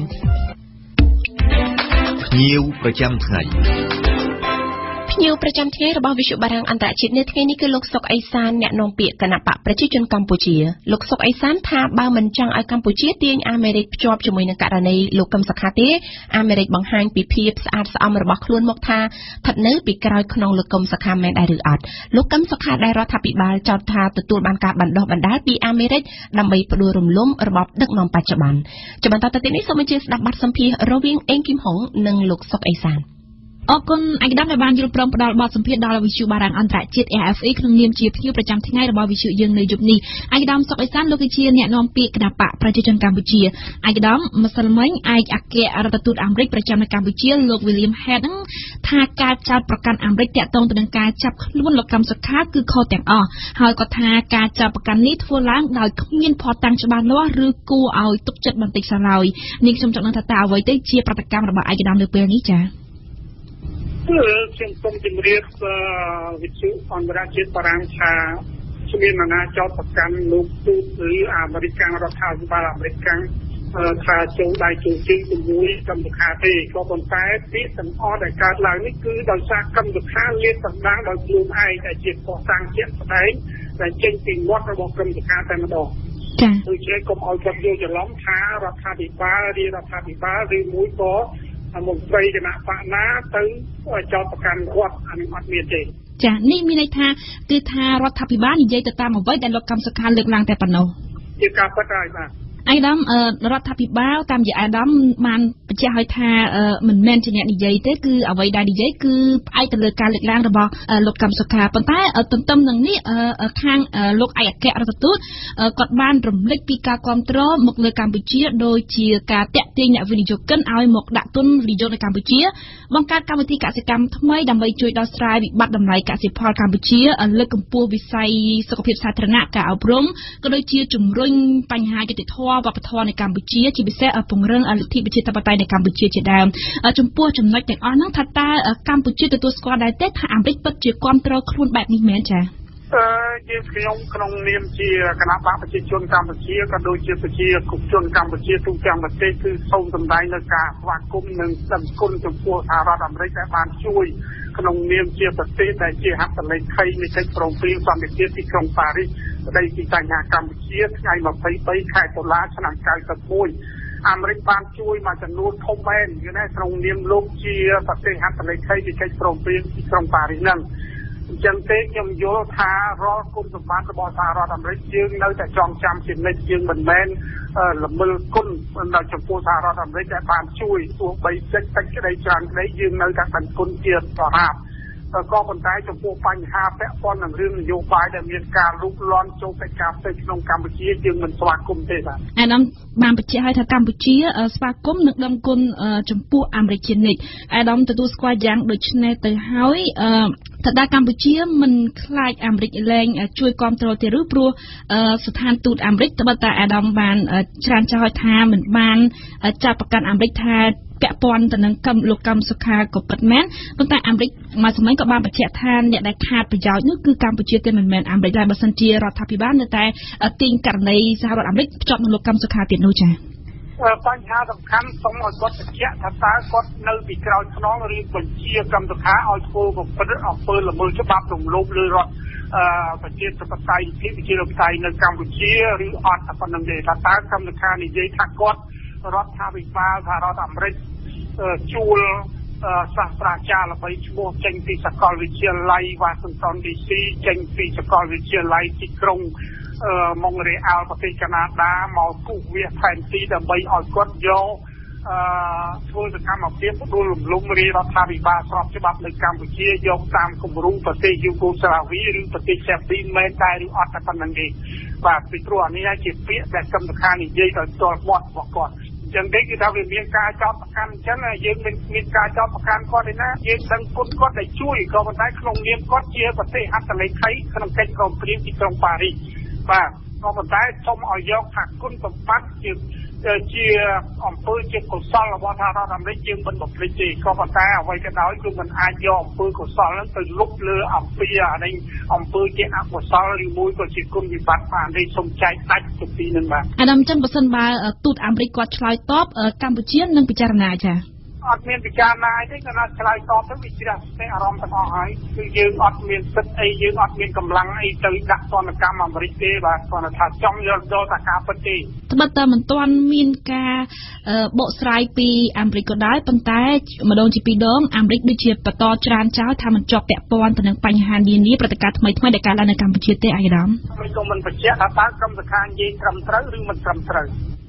ភ្ញៀវប្រចាំថ្ងៃភ្ញៀវប្រចាំថ្ងៃរបស់វិទ្យុបារាំងអន្តរជាតិនៅថ្ងៃនេះគឺលោកសុកអេសានអ្នកនាំពាក្យគណៈបកប្រជាជនកម្ពុជាលោកសុកអេសានថាបើមិនចង់ឲ្យកម្ពុជាទាញអាមេរិកភ្ជាប់ជាមួយនឹងករណីលោកកឹមសុខាទេអាមេរិកបង្ហាញពីភាពស្អាតស្អំរបស់ខ្លួនមកថាស្ថិតនៅពីក្រោយខ្នងលោកកឹមសុខាមែនដែរឬអត់លោកកឹមសុខាដែលរដ្ឋាភិបាលចោទថាទទួលបានការបណ្ដោះបណ្ដាលពីអាមេរិកដើម្បីផ្ដួលរំលំរបបដឹកនាំបច្ចុប្បន្នជាបន្តទៅទៀតនេះសូមអញ្ជើញស្ដាប់បទសម្ភាសន៍រវាងអេងគឹមហុងនិងលោកសុកអេសានអរគុណឯកឧត្តមដែលបានយល់ព្រមផ្ដល់បទសម្ភាសន៍ដល់វិទ្យុបារាំងអន្តរជាតិ A F E ក្នុងនាមជាភ្ញៀវប្រចាំថ្ងៃរបស់វិទ្យុយើងនៅយប់នេះឯកឧត្តមសុកអេសានលោកគឺជាអ្នកនាំពាក្យគណបកប្រជាជនកម្ពុជាឯកឧត្តមម្សិលមិញឯកអគ្គរដ្ឋទូតអាមេរិកប្រចាំនៅកម្ពុជាលោក William Head នឹងថាការចោទប្រកាន់អាមេរិកទាក់ទងទៅនឹងការចាប់ខ្លួនលោកកឹមសុខាគឺខុសទាំងអស់ហើយក៏ថាការចោទប្រកាន់នេះធ្វើឡើងដោយគ្មានភស្តុតាងច្បាស់លាស់ឬគួរឲ្យទុកចិត្តបន្តិចសោះឡើយនេះខ្ញុំចង់ដឹងថាតើអ្វីទៅជាប្រតិកម្មរបស់ឯកឧត្តមនៅពេលនេះចា៎ខ្ញុំសូមជម្រាបវិទ្យុអន្តរជាតិបារាំងថាជំនាញអាណាចោតប្រកាន់លោកទូតឬអាមេរិករដ្ឋាភិបាលអាមេរិកថាចូលដៃចូលជើងជាមួយកម្មវិធីទេក៏ប៉ុន្តែពាក្យទាំងអស់ដែលកើតឡើងនេះគឺដោយសារកម្មវិធីលាតត្រដាងដោយខ្លួនឯងដែលជាកសាងជាក់ស្ដែងដែលចេញពីមាត់របស់កម្មវិធីតែម្ដងចា៎ដូច្នេះកុំឲ្យគាត់យល់ច្រឡំថារដ្ឋាភិបាលឬរដ្ឋាភិបាលឬមួយក៏មន្ត្រីគណៈបកណាទៅចោទប្រកាន់គាត់អានេះអត់មានទេចានេះមានន័យថាគឺថារដ្ឋាភិបាលនិយាយទៅតាមអ្វីដែលលោកកឹមសុខាលើកឡើងតែប៉ុណ្ណោះជាការពិតហើយបាទឯកឧត្តមរដ្ឋាភិបាលតាមរយៈឯកឧត្តមបានបញ្ជាក់ឲ្យថាមិនមែនជាអ្នកនិយាយទេគឺអ្វីដែលនិយាយគឺផ្អែកទៅលើការលើកឡើងរបស់លោកកឹមសុខាប៉ុន្តែទន្ទឹមនឹងនេះខាងលោកឯកអគ្គរដ្ឋទូតគាត់បានរំលឹកពីការគ្រប់គ្រងមកលើកម្ពុជាដោយជាការតាក់ទាញអ្នកវិនិយោគិនឲ្យមកដាក់ទុនវិនិយោគនៅកម្ពុជាបង្កើតកម្មវិធីកសិកម្មថ្មីដើម្បីជួយដោះស្រាយវិបត្តិតម្លៃកសិផលកម្ពុជាលើកកម្ពស់វិស័យសុខភាពសាធារណៈការអប់រំក៏ដូចជាជំរុញបញ្ហាយុត្តិធម៌វប្បធម៌នៅកម្ពុជាជាពិសេសពង្រឹងលទ្ធិប្រជាធិបតេយ្យនៅកម្ពុជាជាដើមចំពោះចំណុចទាំងអស់ហ្នឹងថាតើកម្ពុជាទទួលស្គាល់ដែរទេថាអាមេរិកពិតជាគ្រប់គ្រងខ្លួនបែបនេះមែនចា៎អឺយើងខ្ញុំក្នុងនាមជាគណៈបកប្រជាជនកម្ពុជាក៏ដូចជាប្រជាជនកម្ពុជាទូទាំងប្រទេសគឺសូមសម្ដែងនៅការស្វាគមន៍និងដឹងគុណចំពោះសហរដ្ឋអាមេរិកដែលបានជួយក្នុងនាមជាប្រទេសដែលជាហត្ថលេខីនៃកិច្ចព្រមព្រៀងសន្តិភាពទីក្រុងប៉ារីសស្តីពីបញ្ហាកម្ពុជាថ្ងៃម្ភៃបីខែតុលាឆ្នាំ九十一អាមេរិកបានជួយមួយចំនួនធំមែនយល់ណាក្នុងនាមលោកជាប្រទេសហត្ថលេខីនៃកិច្ចព្រមព្រៀងទីក្រុងប៉ារីសហ្នឹងអញ្ចឹងទេខ្ញុំយល់ថារាល់គុណសម្បត្តិរបស់សហរដ្ឋអាមេរិកយើងនៅតែចងចាំជានិច្ចយើងមិនមែនល្មើសគុណដល់ចំពោះសហរដ្ឋអាមេរិកដែលបានជួយទោះបីតិចតិចក្តីច្រើនក្តីយើងនៅតែដឹងគុណជាដរាបក៏ប៉ុន្តែចំពោះបញ្ហាពាក់ព័ន្ធនឹងរឿងនយោបាយដែលមានការលូកលាន់ចូលកិច្ចការផ្ទៃក្នុងកម្ពុជាយើងមិនស្វាគមន៍ទេបាទអាដាមបានបញ្ជាក់ឲ្យថាកម្ពុជាស្វាគមន៍និងដឹងគុណចំពោះអាមេរិកជានិច្ចអាដាមទទួលស្គាល់យ៉ាងដូចនេះទៅហើយថាតើកម្ពុជាមិនខ្លាចអាមេរិកលែងជួយគ្រប់គ្រងទេឬព្រោះស្ថានទូតអាមេរិកត្បិតតែអាដាមបានច្រានចោលថាមិនបានចាត់ប្រកាន់អាមេរិកថាពាក់ព័ន្ធទៅនឹងកម្មលោកកម្មសុខាក៏ពិតមែនប៉ុន្តែអាមេរិកមួយសម័យក៏បានបញ្ជាក់ថាអ្នកដែលខាតប្រយោជន៍នោះគឺកម្ពុជាទេមិនមែនអាមេរិកដែរបើសិនជារដ្ឋាភិបាលនៅតែទាញករណីសហរដ្ឋអាមេរិកភ្ជាប់នឹងលោកកម្មសុខាទៀតនោះចា៎បញ្ហាសំខាន់សូមឲ្យគាត់បញ្ជាក់ថាតើគាត់នៅពីក្រោយខ្នងឬបញ្ជាកម្មសុខាឲ្យធ្វើប្រព្រឹត្តអំពើល្មើសច្បាប់រំលោភលើរដ្ឋប្រជាធិបតេយ្យភាពប្រជាធិបតេយ្យនៅកម្ពុជាឬអត់តែប៉ុណ្្នឹងទេថាតើកម្មសុខានិយាយថាគាត់រដ្ឋាភិបាលសហរដ្ឋអាមេរិកជួលសាស្ត្រាចារ្យល្បីឈ្មោះចេញពីសាកលវិទ្យាល័យ Washington ឌី ស៊ី ចេញពីសាកលវិទ្យាល័យទីក្រុងម៉ុងរ៉េអាល់ប្រទេសកាណាដាមកគូសវាសផែនទីដើម្បីឲ្យគាត់យកអឺធ្វើសកម្មភាពផ្ដួលរំលំរាជរដ្ឋាភិបាលស្របច្បាប់នៅកម្ពុជាយកតាមគំរូប្រទេសយូហ្គោស្លាវីឬប្រទេសសេប៊ីមែនដែរឬអត់តែប៉ុណ្្នឹងទេបាទពីព្រោះអានេះជាពាក្យដែលកម្មសុខានិយាយដោយផ្ទាល់មាត់របស់គាត់ចឹងទេគឺថាវាមានការចោទប្រកាន់អញ្ចឹងយើងមិនមានការចោទប្រកាន់គាត់ទេណាយើងដឹងគុណគាត់ដែលជួយក៏ប៉ុន្តែក្នុងនាមគាត់ជាប្រទេសហត្ថលេខីក្នុងកិច្ចព្រមព្រៀងទីក្រុងប៉ារីសបាទក៏ប៉ុន្តែសូមឲ្យយកថាគុណសម្បត្តិជាជាអំពើជាកុសលរបស់សហរដ្ឋអាមេរិកយើងមិនបំភ្លេចទេក៏ប៉ុន្តែអ្វីក៏ដោយគឺមិនអាចយកអំពើកុសលហ្នឹងទៅលុបលើអំពីអានេះអំពើជាអកុសលឬមួយក៏ជាគុណវិបត្តិបានទេសូមចែកដាច់ទៅពីនឹងបាទអាដាមចឹងបើសិនបើទូតអាមេរិកគាត់ឆ្លើយតបកម្ពុជានឹងពិចារណាចាអត់មានពិចារណាទេគាត់ណាឆ្លើយតបទៅវាជ្រះស្ទះអារម្មណ៍ទាំងអស់ហើយគឺយើងអត់មានសិទ្ធិអីយើងអត់មានកម្លាំងអីទៅដាក់ទណ្ឌកម្មអាមេរិកទេបាទគាត់ថាចង់យកយកតែការពិតទេត្បិតតែមិនទាន់មានការបកស្រាយពីអាមេរិកក៏ដោយប៉ុន្តែម្ដងជាពីរដងអាមេរិកដូចជាបន្តច្រានចោលថាមិនជាប់ពាក់ព័ន្ធទៅនឹងបញ្ហានានាព្រឹត្តិការណ៍ថ្មីថ្មីដែលកើតឡើងនៅកម្ពុជាទេអាយដាមមិនក៏មិនបញ្ជាក់ថាតើកម្មសខានិយាយត្រឹមត្រូវឬមិនត្រឹមត្រូវ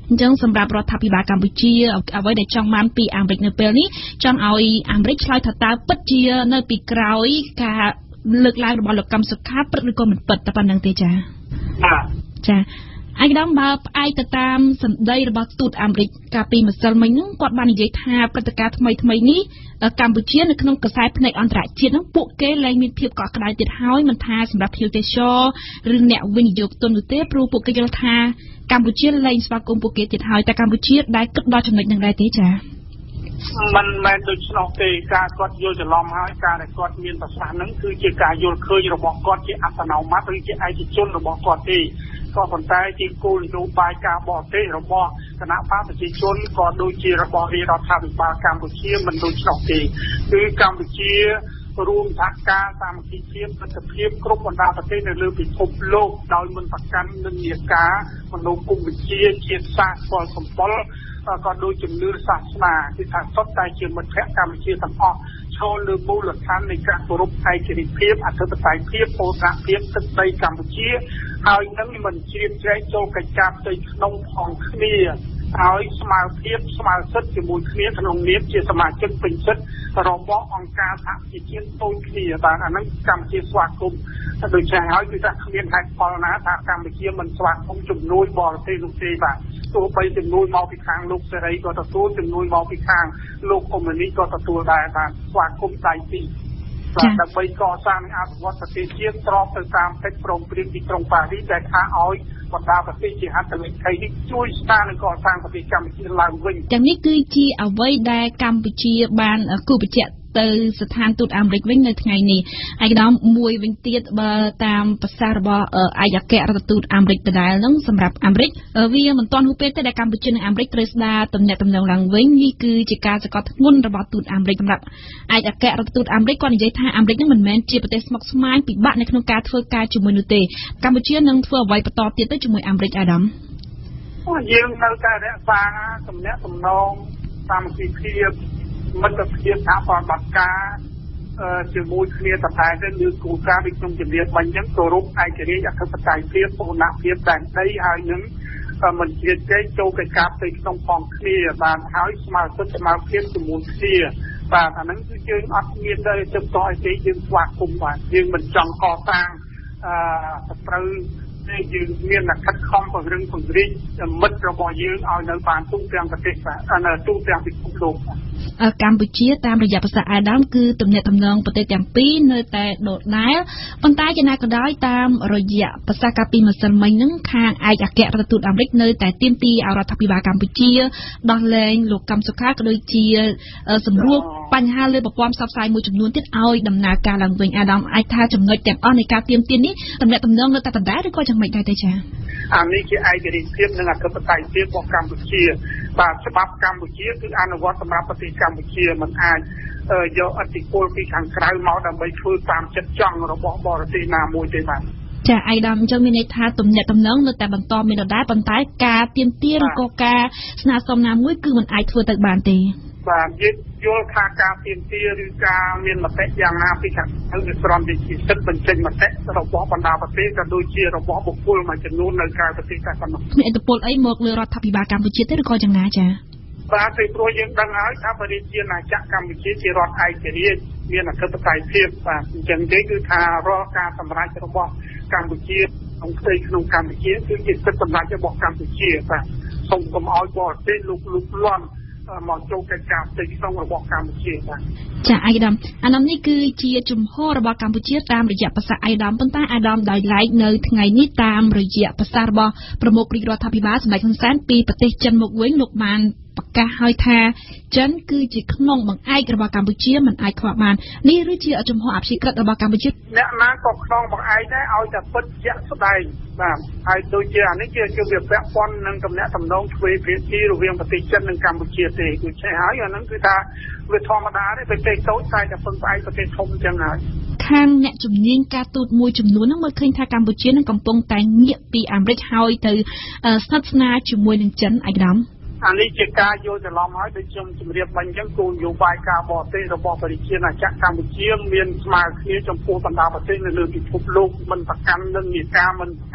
អញ្ចឹងសម្រាប់រដ្ឋាភិបាលកម្ពុជាអ្វីដែលចង់បានពីអាមេរិកនៅពេលនេះចង់ឲ្យអាមេរិកឆ្លើយថាតើពិតជានៅពីក្រោយការលើកឡើងរបស់លោកកឹមសុខាពិតឬក៏មិនពិតតែប៉ុណ្្នឹងទេចា៎ចាឯកឧត្តមបើផ្អែកទៅតាមសម្ដីរបស់ទូតអាមេរិកកាលពីម្សិលមិញហ្នឹងគាត់បាននិយាយថាព្រឹត្តិការណ៍ថ្មីថ្មីនេះកម្ពុជានៅក្នុងខ្សែភ្នែកអន្តរជាតិហ្នឹងពួកគេលែងមានភាពកក់ក្ដៅទៀតហើយមិនថាសម្រាប់ភ្ញៀវទេសចរឬអ្នកវិនិយោគទុននោះទេព្រោះពួកគេយល់ថាកម្ពុជាលែងស្វាគមន៍ពួកគេទៀតហើយតែកម្ពុជាដែលគិតដល់ចំណុចហ្នឹងដែរទេចា៎มันមែនដូច្នោះទេការគាត់យល់ច្រឡំហើយការដែលគាត់មានប្រសាសន៍ហ្នឹងគឺជាការយល់ឃើញរបស់គាត់ជាអត្តនោម័តឬជាឯកជនរបស់គាត់ទេក៏ប៉ុន្តែជាគោលនយោបាយការបរទេសរបស់គណៈបកប្រជាជនក៏ដូចជារបស់រាជរដ្ឋាភិបាលកម្ពុជាមិនដូច្នោះទេគឺកម្ពុជារួមសហការសាមគ្គីភាពមិត្តភាពគ្រប់បណ្ដាប្រទេសនៅលើពិភពលោកដោយមិនប្រកាន់និន្នាការមនោគមវិជ្ជាជាតិសាសន៍ពលសម្បុរក៏ដូចជំនឿសាសនាគឺថាសុទ្ធតែជាមិត្តភក្តិកម្ពុជាទាំងអស់ឈរលើមូលដ្ឋាននៃការគោរពឯករាជ្យភាពអធិបតេយ្យភាពបូរណភាពទឹកដីកម្ពុជាហើយនឹងមិនជ្រៀតជ្រែកចូលកិច្ចការផ្ទៃក្នុងផងគ្នាហើយស្មារតីស្មារតីជាមួយគ្នាក្នុងនាមជាសមាជិកពេញសិទ្ធិរបស់អង្គការសហប្រជាជាតិដូចគ្នាបាទអានឹងកម្ពុជាស្វាគមន៍ដូចជាហើយគឺថាគ្មានហេតុផលណាថាកម្ពុជាមិនស្វាគមន៍ជំនួយបរទេសនោះទេបាទទោះបីជំនួយមកពីខាងលោកសេរីក៏ទទួលជំនួយមកពីខាងលោកកុម្មុយនីសក៏ទទួលដែរបាទស្វាគមន៍ដៃពីរបាទដើម្បីកសាងអភិវឌ្ឍប្រទេសជាតិស្របទៅតាមកិច្ចព្រមព្រៀងទីក្រុងប៉ារីសដែលថាឲ្យបណ្ដាប្រទេសជាហត្ថលេខីនេះជួយស្ដារនិងកសាងប្រទេសកម្ពុជាឡើងវិញទាំងនេះគឺជាអ្វីដែលកម្ពុជាបានគូបញ្ជាក់ទៅស្ថានទូតអាមេរិកវិញនៅថ្ងៃនេះឯកឧត្តមមួយវិញទៀតបើតាមប្រសាសន៍របស់ឯកអគ្គរដ្ឋទូតអាមេរិកដដែលហ្នឹងសម្រាប់អាមេរិកវាមិនទាន់ហួសពេលទេដែលកម្ពុជានិងអាមេរិកត្រូវស្ដារទំនាក់ទំនងឡើងវិញនេះគឺជាការសង្កត់ធ្ងន់របស់ទូតអាមេរិកសម្រាប់ឯកអគ្គរដ្ឋទូតអាមេរិកគាត់និយាយថាអាមេរិកហ្នឹងមិនមែនជាប្រទេសស្មុគស្មាញពិបាកនៅក្នុងការធ្វើការជាមួយនោះទេកម្ពុជានឹងធ្វើអ្វីបន្តទៀតទៅជាមួយអាមេរិកអាដាមយើងនៅតែរក្សាទំនាក់ទំនងសាមគ្គីភាពមិត្តភាពសហប្រតិបត្តិការជាមួយគ្នាតតែទៅលើគោលការណ៍ដូចខ្ញុំជម្រាបមិញអញ្ចឹងគោរពឯករាជ្យអធិបតេយ្យភាពបូរណភាពដែនដីហើយនឹងមិនជ្រៀតជ្រែកចូលកិច្ចការផ្ទៃក្នុងផងគ្នាបានហើយស្មារតីស្មារតីជាមួយគ្នាបាទអាហ្នឹងគឺយើងអត់មានទៅទៅតអីទេយើងស្វាគមន៍បាទយើងមិនចង់កសាងអឺសត្រូវយើងមានតែខិតខំពង្រឹងពង្រីកមិត្តរបស់យើងឲ្យនៅបានទូទាំងប្រទេសបាទទូទាំងពិភពលោកកម្ពុជាតាមរយៈភាសាអាដាមគឺទំនាក់ទំនងប្រទេសទាំងពីរនៅតែដដែលប៉ុន្តែយ៉ាងណាក៏ដោយតាមរយៈភាសាកាពីម្សិលមិញហ្នឹងខាងឯកអគ្គរដ្ឋទូតអាមេរិកនៅតែទាមទារឲ្យរដ្ឋាភិបាលកម្ពុជាដោះលែងលោកកឹមសុខាក៏ដូចជាសម្រួលបញ្ហាលើប្រព័ន្ធផ្សព្វផ្សាយមួយចំនួនទៀតឲ្យដំណើរការឡើងវិញអាដាមអាចថាចំណុចទាំងអស់នៃការទាមទារនេះទំនាក់ទំនងនៅតែដដែលឬក៏យ៉ាងម៉េចដែរទេចា៎អានេះជាឯករាជ្យភាពនិងអធិបតេយ្យភាពរបស់កម្ពុជាបាទច្បាប់កម្ពុជាគឺអនុវត្តសម្រាប់ប្រទេសកម្ពុជាមិនអាចយកឥទ្ធិពលពីខាងក្រៅមកដើម្បីធ្វើតាមចិត្តចង់របស់បរទេសណាមួយទេបាទចាឯកឧត្តមអញ្ចឹងមានន័យថាទំនាក់ទំនងនៅតែបន្តមានដដែលប៉ុន្តែការទាមទារឬក៏ការស្នើសុំណាមួយគឺមិនអាចធ្វើទៅបានទេបាទយើងយល់ថាការទាមទារឬការមានមតិយ៉ាងណាពីខាងក្រៅគឺគ្រាន់តែជាសិទ្ធិបញ្ចេញមតិរបស់បណ្ដាប្រទេសក៏ដូចជារបស់បុគ្គលមួយចំនួននៅក្រៅប្រទេសតែប៉ុណ្ណោះមានឥទ្ធិពលអីមកលើរដ្ឋាភិបាលកម្ពុជាទេឬក៏យ៉ាងណាចា៎បាទពីព្រោះយើងដឹងហើយថាបរិជាណាចក្រកម្ពុជាជារដ្ឋឯករាជ្យមានអធិបតេយ្យភាពបាទអញ្ចឹងទេគឺថារាល់ការសម្រេចរបស់កម្ពុជាក្នុងផ្ទៃក្នុងកម្ពុជាគឺជាសិទ្ធិសម្រេចរបស់កម្ពុជាបាទសូមកុំឲ្យបរទេសលុកលុកលាន់មកចូលកិច្ចការផ្ទៃក្នុងរបស់កម្ពុជាបាទចាឯកឧត្តមអាននេះគឺជាជំហររបស់កម្ពុជាតាមរយៈភាសាឯកឧត្តមប៉ុន្តែឯកឧត្តមដោយឡែកនៅថ្ងៃនេះតាមរយៈភាសារបស់ប្រមុខរាជរដ្ឋាភិបាលសម្ដេចហ៊ុនសែនពីប្រទេសចិនមកវិញលោកបានប្រកាសឲ្យថាចិនគឺជាក្នុងបង្អែករបស់កម្ពុជាមិនអាចខ្វះបាននេះឬជាជំហរអព្យាក្រឹតរបស់កម្ពុជាអ្នកណាក៏ក្នុងបង្អែកដែរឲ្យតែពិតជាក់ស្ដែងបាទហើយដូចជាអានេះជាជាវាពាក់ព័ន្ធនឹងទំនាក់ទំនងទ្វេភាគីរវាងប្រទេសចិននិងកម្ពុជាទេគឺចេះហើយអាហ្នឹងគឺថាវាធម្មតាទេប្រទេសតូចតែតែពឹងផ្អែកប្រទេសធំចឹងហើយខាងអ្នកជំនាញការទូតមួយចំនួនហ្នឹងមើលឃើញថាកម្ពុជានឹងកំពុងតែងាកពីអាមេរិកហើយទៅស្និទ្ធស្នាលជាមួយនឹងចិនឯកឧត្តមអានេះជាការយល់ច្រឡំហើយដូចខ្ញុំជម្រាបមិញអញ្ចឹងគោលនយោបាយការបរទេសរបស់ប្រជាណាចក្រកម្ពុជាមានស្មើគ្នាចំពោះបណ្ដាប្រទេសនៅលើពិភពលោកមិនប្រកាន់នឹងនីតិកាមិន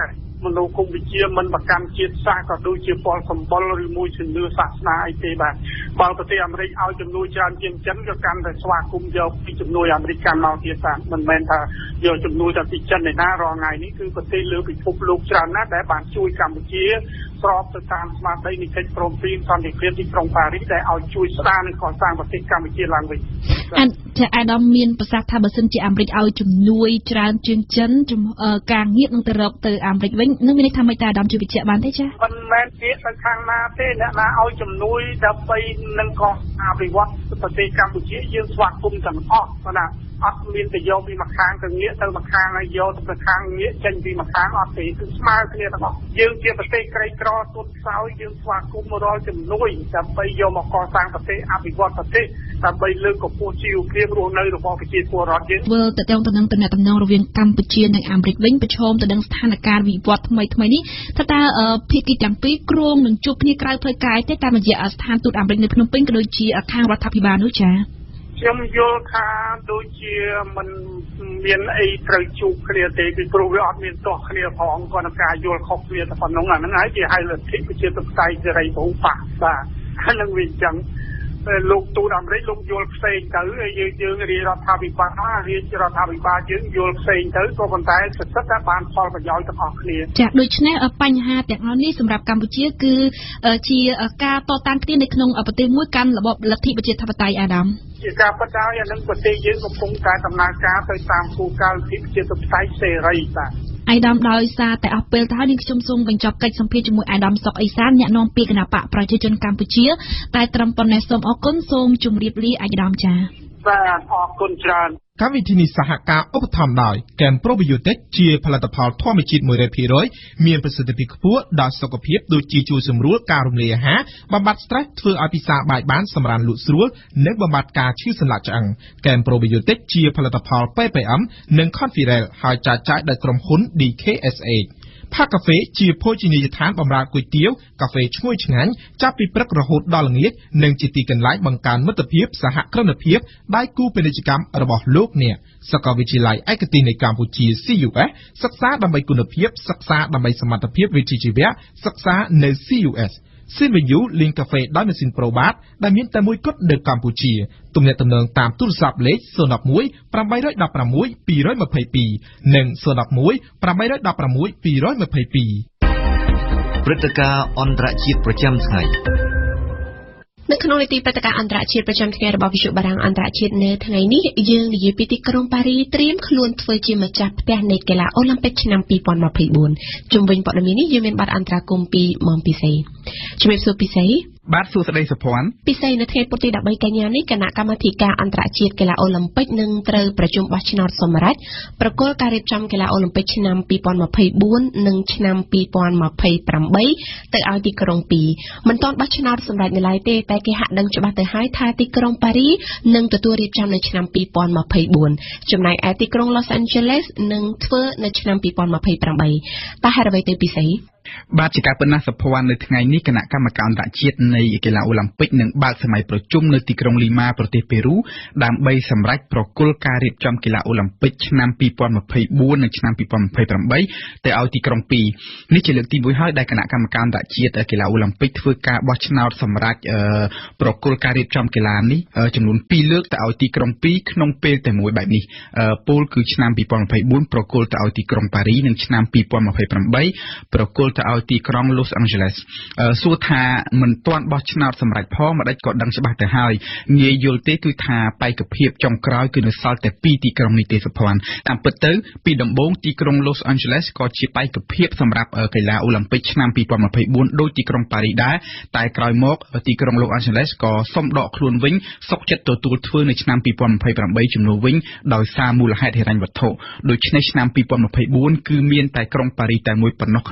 មនោគមវិជ្ជាមិនប្រកាន់ជាតិសាសន៍ក៏ដូចជាពលសម្បុរឬមួយជំនឿសាសនាអីទេបាទបើប្រទេសអាមេរិកឲ្យជំនួយច្រើនជាងចិនក៏កាន់តែស្វាគមន៍យកពីជំនួយអាមេរិកកាន់មកទៀតបាទមិនមែនថាយកជំនួយតែពីចិនឯណារាល់ថ្ងៃនេះគឺប្រទេសលើពិភពលោកច្រើនណាស់ដែលបានជួយកម្ពុជាស្របទៅតាមស្មារតីនៃកិច្ចព្រមព្រៀងសន្តិភាពទីក្រុងប៉ារីសដែលឲ្យជួយស្ដារនិងកសាងប្រទេសកម្ពុជាឡើងវិញអាចាអាដាមមានប្រសាសន៍ថាបើសិនជាអាមេរិកឲ្យជំនួយច្រើនជាងចិនការងារនឹងទៅរកទៅអាមេរិកវិញនឹងមានន័យថាមិនតែអាដាមជួយបញ្ជាក់បានទេចាមិនមែនជាទៅខាងណាទេអ្នកណាឲ្យជំនួយដើម្បីនឹងកសាងអភិវឌ្ឍប្រទេសកម្ពុជាយើងស្វាគមន៍ទាំងអស់ណាអត់មានទៅយកពីម្ខាងទៅងាកទៅម្ខាងហើយយកទៅខាងងាកចេញពីម្ខាងអត់ទេគឺស្មើគ្នាទាំងអស់យើងជាប្រទេសក្រីក្រទុនខ្សោយយើងស្វាគមន៍រាល់ជំនួយដើម្បីយកមកកសាងប្រទេសអភិវឌ្ឍប្រទេសដើម្បីលើកកម្ពស់ជីវភាពរស់នៅរបស់ប្រជាពលរដ្ឋយើងធ្វើទៅទៅនឹងតំណតំណងរវាងកម្ពុជានិងអាមេរិកវិញប្រឈមទៅនឹងស្ថានភាពវិវត្តថ្មីថ្មីនេះថាតើភាគីទាំងពីរគ្រោងនឹងជួបគ្នាក្រៅផ្លូវការទេតាមរយៈស្ថានទូតអាមេរិកនៅភ្នំពេញក៏ដូចជាខាងរដ្ឋាភិបាលនោះចាខ្ញុំយល់ថាដូចជាมันមានអីត្រូវជួបគ្នាទេពីព្រោះវាអត់មានទាស់គ្នាផងគាត់នឹងការយល់ខុសគ្នាតែប៉ុណ្្នឹងអាហ្នឹងហើយគេហៅលទ្ធិប្រជាធិបតេយ្យសេរីពហុបកបាទហើយនឹងវាអញ្ចឹងលោកទូតអាមេរិកលោកយល់ផ្សេងទៅយើងយើងរាជរដ្ឋាភិបាលរាជរដ្ឋាភិបាលយើងយល់ផ្សេងទៅក៏ប៉ុន្តែសិទ្ធិតែបានផលប្រយោជន៍ទាំងអស់គ្នាចាដូច្នេះបញ្ហាទាំងអស់នេះសម្រាប់កម្ពុជាគឺជាការតតាំងគ្នានៅក្នុងប្រទេសមួយកាន់របបលទ្ធិប្រជាធិបតេយ្យអាដាមជាការពិតហើយអានឹងប្រទេសយើងកំពុងតែដំណើរការទៅតាមគោលការណ៍លទ្ធិប្រជាធិបតេយ្យសេរីបាទអាយដាមដោយសារតែអស់ពេលទៅហើយនាងខ្ញុំសូមបញ្ចប់កិច្ចសម្ភាសន៍ជាមួយអាយដាមសុកអេសានអ្នកនាំពាក្យគណៈបកប្រជាជនកម្ពុជាតែត្រឹមប៉ុណ្ណេះសូមអរគុណសូមជម្រាបលាអាយដាមចា៎បាទអរគុណច្រើនកម្មវិធីនេះសហការឧបត្ថម្ភដោយកែមប្រូប៊ីយ៉ូទិកជាផលិតផលធម្មជាតិ មួយរយភាគរយ មានប្រសិទ្ធភាពខ្ពស់ដល់សុខភាពដូចជាជួយសម្រួលការរំលាយអាហារបំបាត់ stress ធ្វើឲ្យពិសាបាយបានសម្រានលក់ស្រួលនិងបំបាត់ការឈឺសន្លាក់ឆ្អឹងកែមប្រូប៊ីយ៉ូទិកជាផលិតផល ពី ពី អឹម និង Confirel ហើយចែកចាយដោយក្រុមហ៊ុន ឌី ខេ អេស អេច ផាកាហ្វេជាភោជនីយដ្ឋានបម្រើគុយទាវកាហ្វេឈ្ងុយឆ្ងាញ់ចាប់ពីព្រឹករហូតដល់ល្ងាចនិងជាទីកន្លែងបង្កើនមិត្តភាពសហគ្រិនភាពដៃគូពាណិជ្ជកម្មរបស់លោកអ្នកសាកលវិទ្យាល័យឯកទេសនៃកម្ពុជា ซี ยู เอส សិក្សាដើម្បីគុណភាពសិក្សាដើម្បីសមត្ថភាពវិជ្ជាជីវៈសិក្សានៅ ซี ยู เอส Sinvenue លេងកាហ្វេដោយម៉ាស៊ីនប្រូបាតដែលមានតែមួយគត់នៅកម្ពុជាទំនាក់ទំនងតាមទូរស័ព្ទលេខ ศูนย์ หนึ่ง หนึ่ง แปด หนึ่ง หก สอง สอง ยี่สิบ ยี่สิบ និង ศูนย์ หนึ่ง หนึ่ง แปด หนึ่ง หก สอง สอง ยี่สิบ ยี่สิบព្រឹត្តិការណ៍អន្តរជាតិប្រចាំថ្ងៃនៅក្នុងនីតិព្រឹត្តិការណ៍អន្តរជាតិប្រចាំថ្ងៃរបស់វិទ្យុបារាំងអន្តរជាតិនៅថ្ងៃនេះយើងនិយាយពីទីក្រុងប៉ារីត្រៀមខ្លួនធ្វើជាម្ចាស់ផ្ទះនៃកីឡាអូឡ িম্প ិកឆ្នាំពីរពាន់ម្ភៃបួនជុំវិញព័ត៌មាននេះយើងមានបទអន្តរាគមន៍ពីមុំពិសេជំរាបសួរពិសេបាទសួស្តីសុភ័ណ្ឌពិសេនៅថ្ងៃពុធទី 13 កញ្ញានេះគណៈកម្មាធិការអន្តរជាតិកីឡាអូឡ িম্প ិកនឹងត្រូវប្រជុំបោះឆ្នោតសម្រេចប្រគល់ការរៀបចំកីឡាអូឡ িম্প ិកឆ្នាំពីរពាន់ម្ភៃបួននិងឆ្នាំពីរពាន់ម្ភៃប្រាំបីទៅឲ្យទីក្រុងពីរមិនទាន់បោះឆ្នោតសម្រេចនៅឡើយទេតែគេហាក់ដឹងច្បាស់ទៅហើយថាទីក្រុងប៉ារីនឹងទទួលរៀបចំនៅឆ្នាំពីរពាន់ម្ភៃបួនចំណែកឯទីក្រុង Los Angeles នឹងធ្វើនៅឆ្នាំពីរពាន់ម្ភៃប្រាំបីតើហេតុអ្វីទៅពិសេសបាទជាការពិតណាស់សុភ័ណ្ឌនៅថ្ងៃនេះគណៈកម្មការអន្តរជាតិនៃកីឡាអូឡ িম্প ិកនឹងបើកសម័យប្រជុំនៅទីក្រុងលីម៉ាប្រទេសប៉េរូដើម្បីសម្រេចប្រគល់ការរៀបចំកីឡាអូឡ িম্প ិកឆ្នាំពីរពាន់ម្ភៃបួននិងឆ្នាំពីរពាន់ម្ភៃប្រាំបីទៅឲ្យទីក្រុងពីរនេះជាលើកទីមួយហើយដែលគណៈកម្មការអន្តរជាតិកីឡាអូឡ িম্প ិកធ្វើការបោះឆ្នោតសម្រេចប្រគល់ការរៀបចំកីឡានេះចំនួនពីរលើកទៅឲ្យទីក្រុងពីរក្នុងពេលតែមួយបែបនេះពលគឺឆ្នាំពីរពាន់ម្ភៃបួនប្រគល់ទៅឲ្យទីក្រុងប៉ារីនិងឆ្នាំពីរពាន់ម្ភៃប្រាំបីប្រគល់ទៅឲ្យទីក្រុង Los Angeles សួរថាមិនទាន់បោះឆ្នោតសម្រេចផងម្ដេចក៏ដឹងច្បាស់ទៅហើយងាយយល់ទេគឺថាបេក្ខភាពចុងក្រោយគឺនៅសល់តែពីរទីក្រុងនេះទេសុភ័ណ្ឌតាមពិតទៅពីដំបូងទីក្រុង Los Angeles ក៏ជាបេក្ខភាពសម្រាប់កីឡាអូឡ িম্প ិកឆ្នាំពីរពាន់ម្ភៃបួនដោយទីក្រុងប៉ារីដែរតែក្រោយមកទីក្រុង Los Angeles ក៏សុំដកខ្លួនវិញសុកចិត្តទទួលធ្វើនៅឆ្នាំពីរពាន់ម្ភៃប្រាំបីជំនួសវិញដោយសារមូលហេតុហិរញ្ញវត្ថុដូច្នេះឆ្នាំពីរពាន់ម្ភៃបួនគឺមានតែក្រុងប៉ារីតែមួយប៉ុណ្ណោះក្នុងពេលនេះ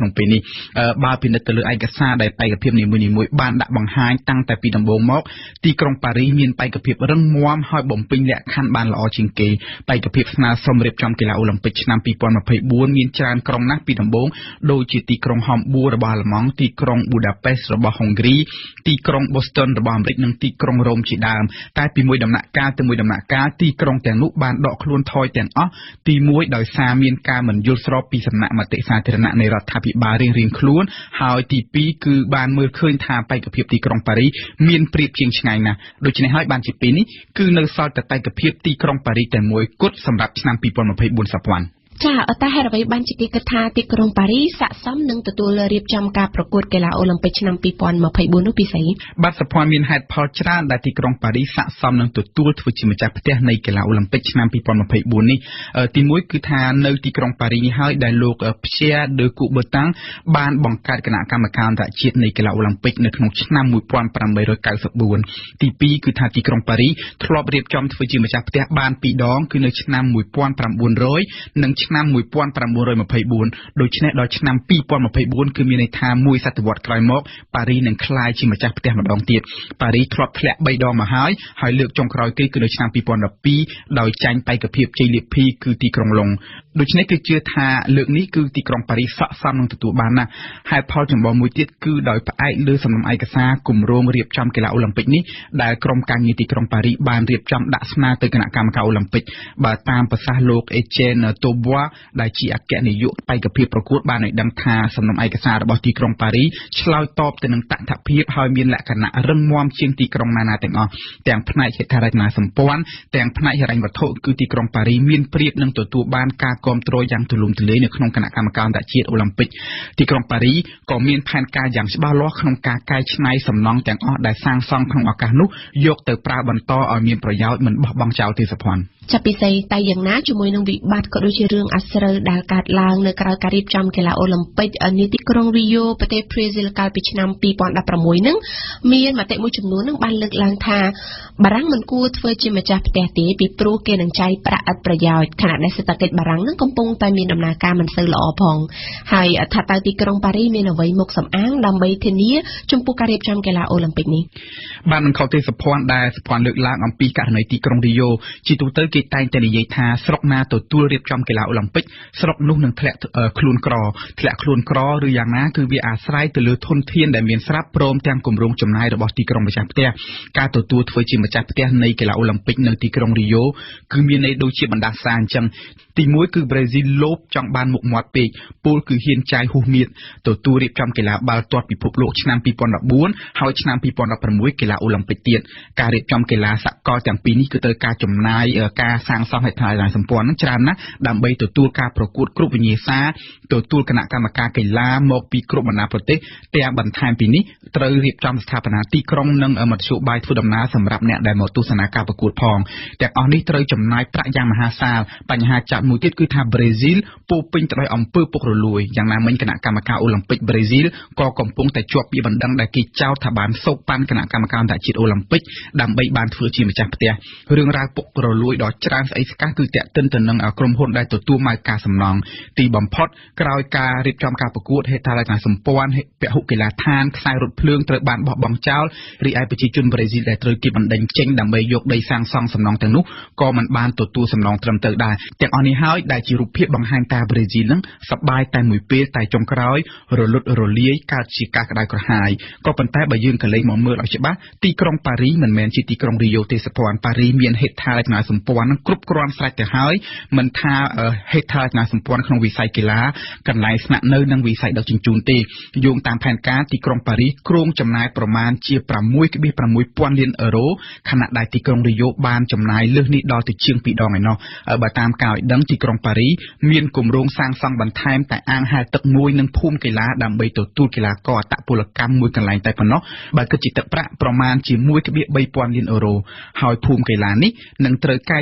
បើពិនិត្យទៅលើឯកសារដែលបេក្ខភាពនីមួយៗបានដាក់បង្ហាញតាំងតែពីដំបូងមកទីក្រុងប៉ារីសមានបេក្ខភាពរឹងមាំហើយបំពេញលក្ខខណ្ឌបានល្អជាងគេបេក្ខភាពស្នើសុំរៀបចំកីឡាអូឡ িম্পিক ឆ្នាំពីរពាន់ម្ភៃបួនមានច្រើនក្រុងណាស់ពីដំបូងដូចជាទីក្រុងហំបួររបស់អាល្លឺម៉ង់ទីក្រុងប៊ូដាប៉េសរបស់ហុងគ្រីទីក្រុងបូស្តុនរបស់អាមេរិកនិងទីក្រុងរ៉ូមជាដើមតែពីមួយដំណាក់កាលទៅមួយដំណាក់កាលទីក្រុងទាំងនោះបានដកខ្លួនថយទាំងអស់ទីមួយដោយសារមានការមិនយល់ស្របពីសំណាក់មតិសាធារណៈនៃរដ្ឋាភិបាលរៀងៗខ្លួនហើយទីពីរគឺបានមើលឃើញថាបេក្ខភាពទីក្រុងប៉ារីសមានប្រៀបជាងឆ្ងាយណាស់ដូច្នេះហើយបានជាពេលនេះគឺនៅសល់តែបេក្ខភាពទីក្រុងប៉ារីសតែមួយគត់សម្រាប់ឆ្នាំពីរពាន់ម្ភៃបួនសប្តាហ៍ចាអតើហេតុអ្វីបានជាគេគិតថាទីក្រុងប៉ារីសស័ក្តិសមនឹងទទួលរៀបចំការប្រកួតកីឡាអូឡ িম্পিক ឆ្នាំពីរពាន់ម្ភៃបួននោះពិសេសបាទសភ័នមានហេតុផលច្រើនដែលទីក្រុងប៉ារីសស័ក្តិសមនឹងទទួលធ្វើជាម្ចាស់ផ្ទះនៃកីឡាអូឡ িম্পিক ឆ្នាំពីរពាន់ម្ភៃបួននេះទីមួយគឺថានៅទីក្រុងប៉ារីសនេះហើយដែលលោកព្យាដឺគូបឺតាំងបានបង្កើតគណៈកម្មការអន្តរជាតិនៃកីឡាអូឡ িম্পিক នៅក្នុងឆ្នាំមួយពាន់ប្រាំបីរយកៅសិបបួនទីពីរគឺថាទីក្រុងប៉ារីសធ្លាប់រៀបចំធ្វើជាម្ចាស់ផ្ទះបានពីរដងគឺនៅឆ្នាំមួយពាន់ប្រាំបួនរយនិងឆ្នាំមួយពាន់ប្រាំបួនរយម្ភៃបួនដូច្នេះដល់ឆ្នាំពីរពាន់ម្ភៃបួនគឺមានន័យថាមួយសតវត្សក្រោយមកប៉ារីសនឹងក្លាយជាម្ចាស់ផ្ទះម្ដងទៀតប៉ារីសធ្លាប់ធ្លាក់បីដងមកហើយហើយលើកចុងក្រោយគេគឺនៅឆ្នាំពីរពាន់ដប់ពីរដោយចាញ់បេក្ខភាពជ័យលាភីគឺទីក្រុងឡុងដូច្នេះគឺជឿថាលើកនេះគឺទីក្រុងប៉ារីសស័ក្តិសមនឹងទទួលបានណាស់ហេតុផលចម្បងមួយទៀតគឺដោយផ្អែកលើសំណុំឯកសារគម្រោងរៀបចំកីឡាអូឡ িম্পিক នេះដែលក្រុមការងារទីក្រុងប៉ារីសបានរៀបចំដាក់ស្នើទៅគណៈកម្មការអូឡ িম্পিক បើតាមប្រសាសន៍លោកអេជេនតូប៊ួដែលជាអគ្គនាយកបេក្ខភាពប្រកួតបានឲ្យដឹងថាសំណុំឯកសាររបស់ទីក្រុងប៉ារីសឆ្លើយតបទៅនឹងតថភាពហើយមានលក្ខណៈរឹងមាំជាងទីក្រុងណាណាទាំងអស់ទាំងផ្នែកហេដ្ឋារចនាសម្ព័ន្ធទាំងផ្នែកហិរញ្ញវត្ថុគឺទីក្រុងប៉ារីសមានប្រៀបនឹងទទួលបានការគាំទ្រយ៉ាងទូលំទូលាយនៅក្នុងគណៈកម្មការអន្តរជាតិអូឡ িম্পিক ទីក្រុងប៉ារីសក៏មានផែនការយ៉ាងច្បាស់លាស់ក្នុងការកែច្នៃសំណង់ទាំងអស់ដែលសាងសង់ក្នុងឱកាសនោះយកទៅប្រើបន្តឲ្យមានប្រយោជន៍មិនបោះបង់ចោលទេសុភ័ណ្ឌចាប់ពិសេសតែយ៉ាងណាជាមួយនឹងវិបត្តិក៏ដូចជារឿងអាស្រូវដែលកើតឡើងនៅក្រៅការរៀបចំកីឡាអូឡ িম্পিক នៅទីក្រុងរីយ៉ូប្រទេសប្រេស៊ីលកាលពីឆ្នាំពីរពាន់ដប់ប្រាំមួយនឹងមានមតិមួយចំនួននឹងបានលើកឡើងថាបារាំងមិនគួរធ្វើជាម្ចាស់ផ្ទះទេពីព្រោះគេនឹងចាយប្រាក់ឥតប្រយោជន៍ខណៈដែលសេដ្ឋកិច្ចបារាំងនឹងកំពុងតែមានដំណើរការមិនសូវល្អផងហើយថាតើទីក្រុងប៉ារីសមានអ្វីមកសំអាងដើម្បីធានាចំពោះការរៀបចំកីឡាអូឡ িম্পিক នេះបាននឹងខុសទេសុភ័ណ្ឌដែលសុភ័ណ្ឌលើកឡើងអំពីករណីទីក្រុងរីយ៉ូជាទូទៅគេតែងតែនិយាយថាស្រុកណាទទួលរៀបចំកីឡាអូឡ িম্পিক ស្រុកនោះនឹងធ្លាក់ខ្លួនក្រធ្លាក់ខ្លួនក្រឬយ៉ាងណាគឺវាអាស្រ័យទៅលើធនធានដែលមានស្រាប់ព្រមទាំងគម្រោងចំណាយរបស់ទីក្រុងម្ចាស់ផ្ទះការទទួលធ្វើជាម្ចាស់ផ្ទះនៃកីឡាអូឡ িম্পিক នៅទីក្រុងរីយ៉ូគឺមានន័យដូចជាបណ្ដាសាអញ្ចឹងទីមួយគឺប្រេស៊ីលលោភចង់បានមុខមាត់ពេកពលគឺហ៊ានចាយហ៊ូមៀតទទួលរៀបចំកីឡាបាល់ទាត់ពិភពលោកឆ្នាំពីរពាន់ដប់បួនហើយឆ្នាំពីរពាន់ដប់ប្រាំមួយកីឡាអូឡ িম্পিক ទៀតការរៀបចំកីឡាសកលទាំងពីរនេះគឺត្រូវការចំណាយការសាងសង់ហេដ្ឋារចនាសម្ព័ន្ធនឹងច្រើនណាស់ដើម្បីទទួលការប្រកួតគ្រប់វិញ្ញាសាទទួលគណៈកម្មការកីឡាមកពីគ្រប់បណ្ដាប្រទេសទាំងបន្ថែមពីនេះត្រូវរៀបចំស្ថាបនាទីក្រុងនិងមធ្យោបាយធ្វើដំណើរសម្រាប់អ្នកដែលមកទស្សនាការប្រកួតផងទាំងអស់នេះត្រូវចំណាយប្រាក់យ៉ាងមហាសាលបញ្ហាចាប់មួយទៀតគឺថាប្រេស៊ីលពោពេញទៅដោយអំពើពុករលួយយ៉ាងណាមិញគណៈកម្មការអូឡ িম্পিক ប្រេស៊ីលក៏កំពុងតែជាប់ពាក្យបណ្ដឹងដែលគេចោទថាបានសូកប៉ាន់គណៈកម្មការអន្តរជាតិអូឡ িম্পিক ដើម្បីបានធ្វើជាម្ចាស់ផ្ទះរឿងរ៉ាវពុករលួយដ៏ច្រើនស្អីស្កះគឺតាក់ទិនទៅនឹងក្រុមហ៊ុនដែលទទួលមកការសំណងទីបំផុតក្រោយការរៀបចំការប្រកួតហេដ្ឋារចនាសម្ព័ន្ធពហុកីឡដ្ឋានខ្សែរថភ្លើងត្រូវបានបោះបង់ចោលរីឯប្រជាជនប្រេស៊ីលដែលត្រូវគេបណ្ដេញចេញដើម្បីយកដីសាងសង់សំណង់ទាំងនោះក៏មិនបានទទួលសំណងត្រឹមត្រូវដែរទាំងអស់នេះហើយដែលជារូបភាពបង្ហាញថាប្រេស៊ីលនឹងសប្បាយតែមួយពេលតែចុងក្រោយរលត់រលាយកើតជាការក្តៅក្រហាយក៏ប៉ុន្តែបើយើងក៏លេងមកមើលឲ្យច្បាស់ទីក្រុងប៉ារីសមិនមែនជាទីក្រុងរីយ៉ូទេសុភ័ណ្ឌប៉ារីសមានហេដ្ឋារចនាសម្ព័ន្ធនឹងគ្រប់គ្រាន់ស្រេចទៅហើយមិនថាហេដ្ឋារចនាសម្ព័ន្ធក្នុងវិស័យកីឡាកន្លែងស្នាក់នៅនិងវិស័យដឹកជញ្ជូនទេយោងតាមផែនការទីក្រុងប៉ារីសគ្រោងចំណាយប្រមាណជាប្រាំមួយភាគប្រាំមួយពាន់លានអឺរ៉ូខណៈដែលទីក្រុងរីយ៉ូបានចំណាយលើសនេះដល់ទៅជាងពីរដងឯណោះបើតាមការឲ្យដឹងទីក្រុងប៉ារីសមានគម្រោងសាងសង់បន្ថែមតែអាងហែលទឹកមួយនិងភូមិកីឡាដើម្បីទទួលកីឡាករអត្តពលកម្មមួយកន្លែងតែប៉ុណ្ណោះបើគិតជាទឹកប្រាក់ប្រមាណជាមួយភាគបីពាន់លានអឺរ៉ូហើយភូមិកីឡានេះនឹងត្រូវកែ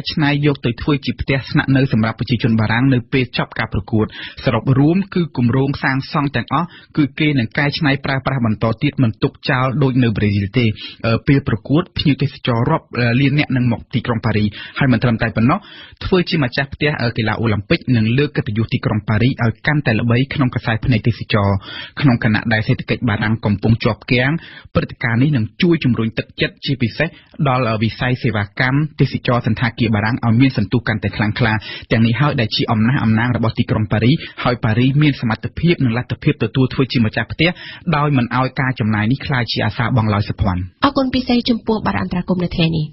ច្នៃយកទៅធ្វើជាផ្ទះស្នាក់នៅសម្រាប់ប្រជាជនបារាំងនៅពេលចប់ការប្រកួតសរុបរួមគឺគម្រោងសាងសង់ទាំងអស់គឺគេនឹងកែច្នៃប្រើប្រាស់បន្តទៀតមិនទុកចោលដូចនៅប្រេស៊ីលទេពេលប្រកួតភ្ញៀវទេសចររាប់លានអ្នកនឹងមកទីក្រុងប៉ារីហើយមិនត្រឹមតែប៉ុណ្ណោះធ្វើជាម្ចាស់ផ្ទះកីឡាអូឡ িম্পিক នឹងលើកកិត្តិយសទីក្រុងប៉ារីឲ្យកាន់តែល្បីក្នុងខ្សែភ្នែកទេសចរក្នុងគណៈដែលសេដ្ឋកិច្ចបារាំងកំពុងជាប់គាំងព្រឹត្តិការណ៍នេះនឹងជួយជំរុញទឹកចិត្តជាពិសេសដល់វិស័យសេវាកម្មទេសចរសន្តាគារបារាំងឲ្យមានសន្ទុះកាន់តែខ្លាំងក្លាទាំងនេះហើយដែលជាអំណះអំណាងរបស់ទីក្រុងប៉ារីហើយប៉ារីមានសមត្ថភាពនិងលទ្ធភាពទទួលធ្វើជាម្ចាស់ផ្ទះដោយមិនឲ្យការចំណាយនេះក្លាយជាអាសាបងឡើយសុភ័ណ្ឌអរគុណពិសេសចំពោះបារអន្តរកម្មនៅថ្ងៃនេះ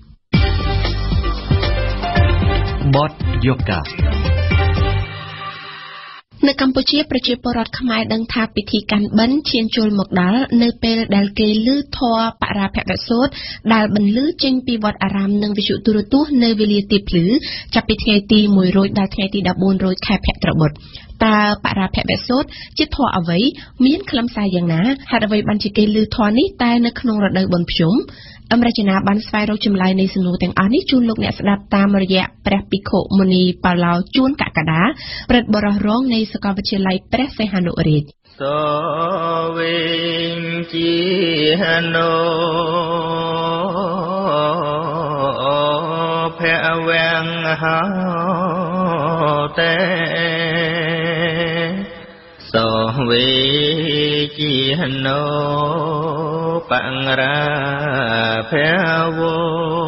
បទយូហ្គានៅកម្ពុជាប្រជាពលរដ្ឋខ្មែរដឹងថាពិធីកាន់បិណ្ឌឈានចូលមកដល់នៅពេលដែលគេឮធម៌បរាភវសូត្រដែលបន្លឺចេញពីវត្តអារាមនិងវិទ្យុទូរទស្សន៍នៅវេលាទីភ្លឺចាប់ពីថ្ងៃទីមួយរោចដល់ថ្ងៃទីដប់បួនរោចខែភទ្របទតើបរាភវសូត្រជាធម៌អ្វីមានខ្លឹមសារយ៉ាងណាហេតុអ្វីបានជាគេឮធម៌នេះតែនៅក្នុងរដូវបុណ្យភ្ជុំអមរជនាបានស្វែងរកចម្លើយនៃសំណួរទាំងអស់នេះជូនលោកអ្នកស្ដាប់តាមរយៈព្រះភិក្ខុមុនីប៉ាឡោជួនកកដាព្រឹទ្ធបរិះរងនៃសាកលវិទ្យាល័យព្រះសីហនុរាជសវេជាណោភវង្ហោតេសវេជាណោបង្រាភវោ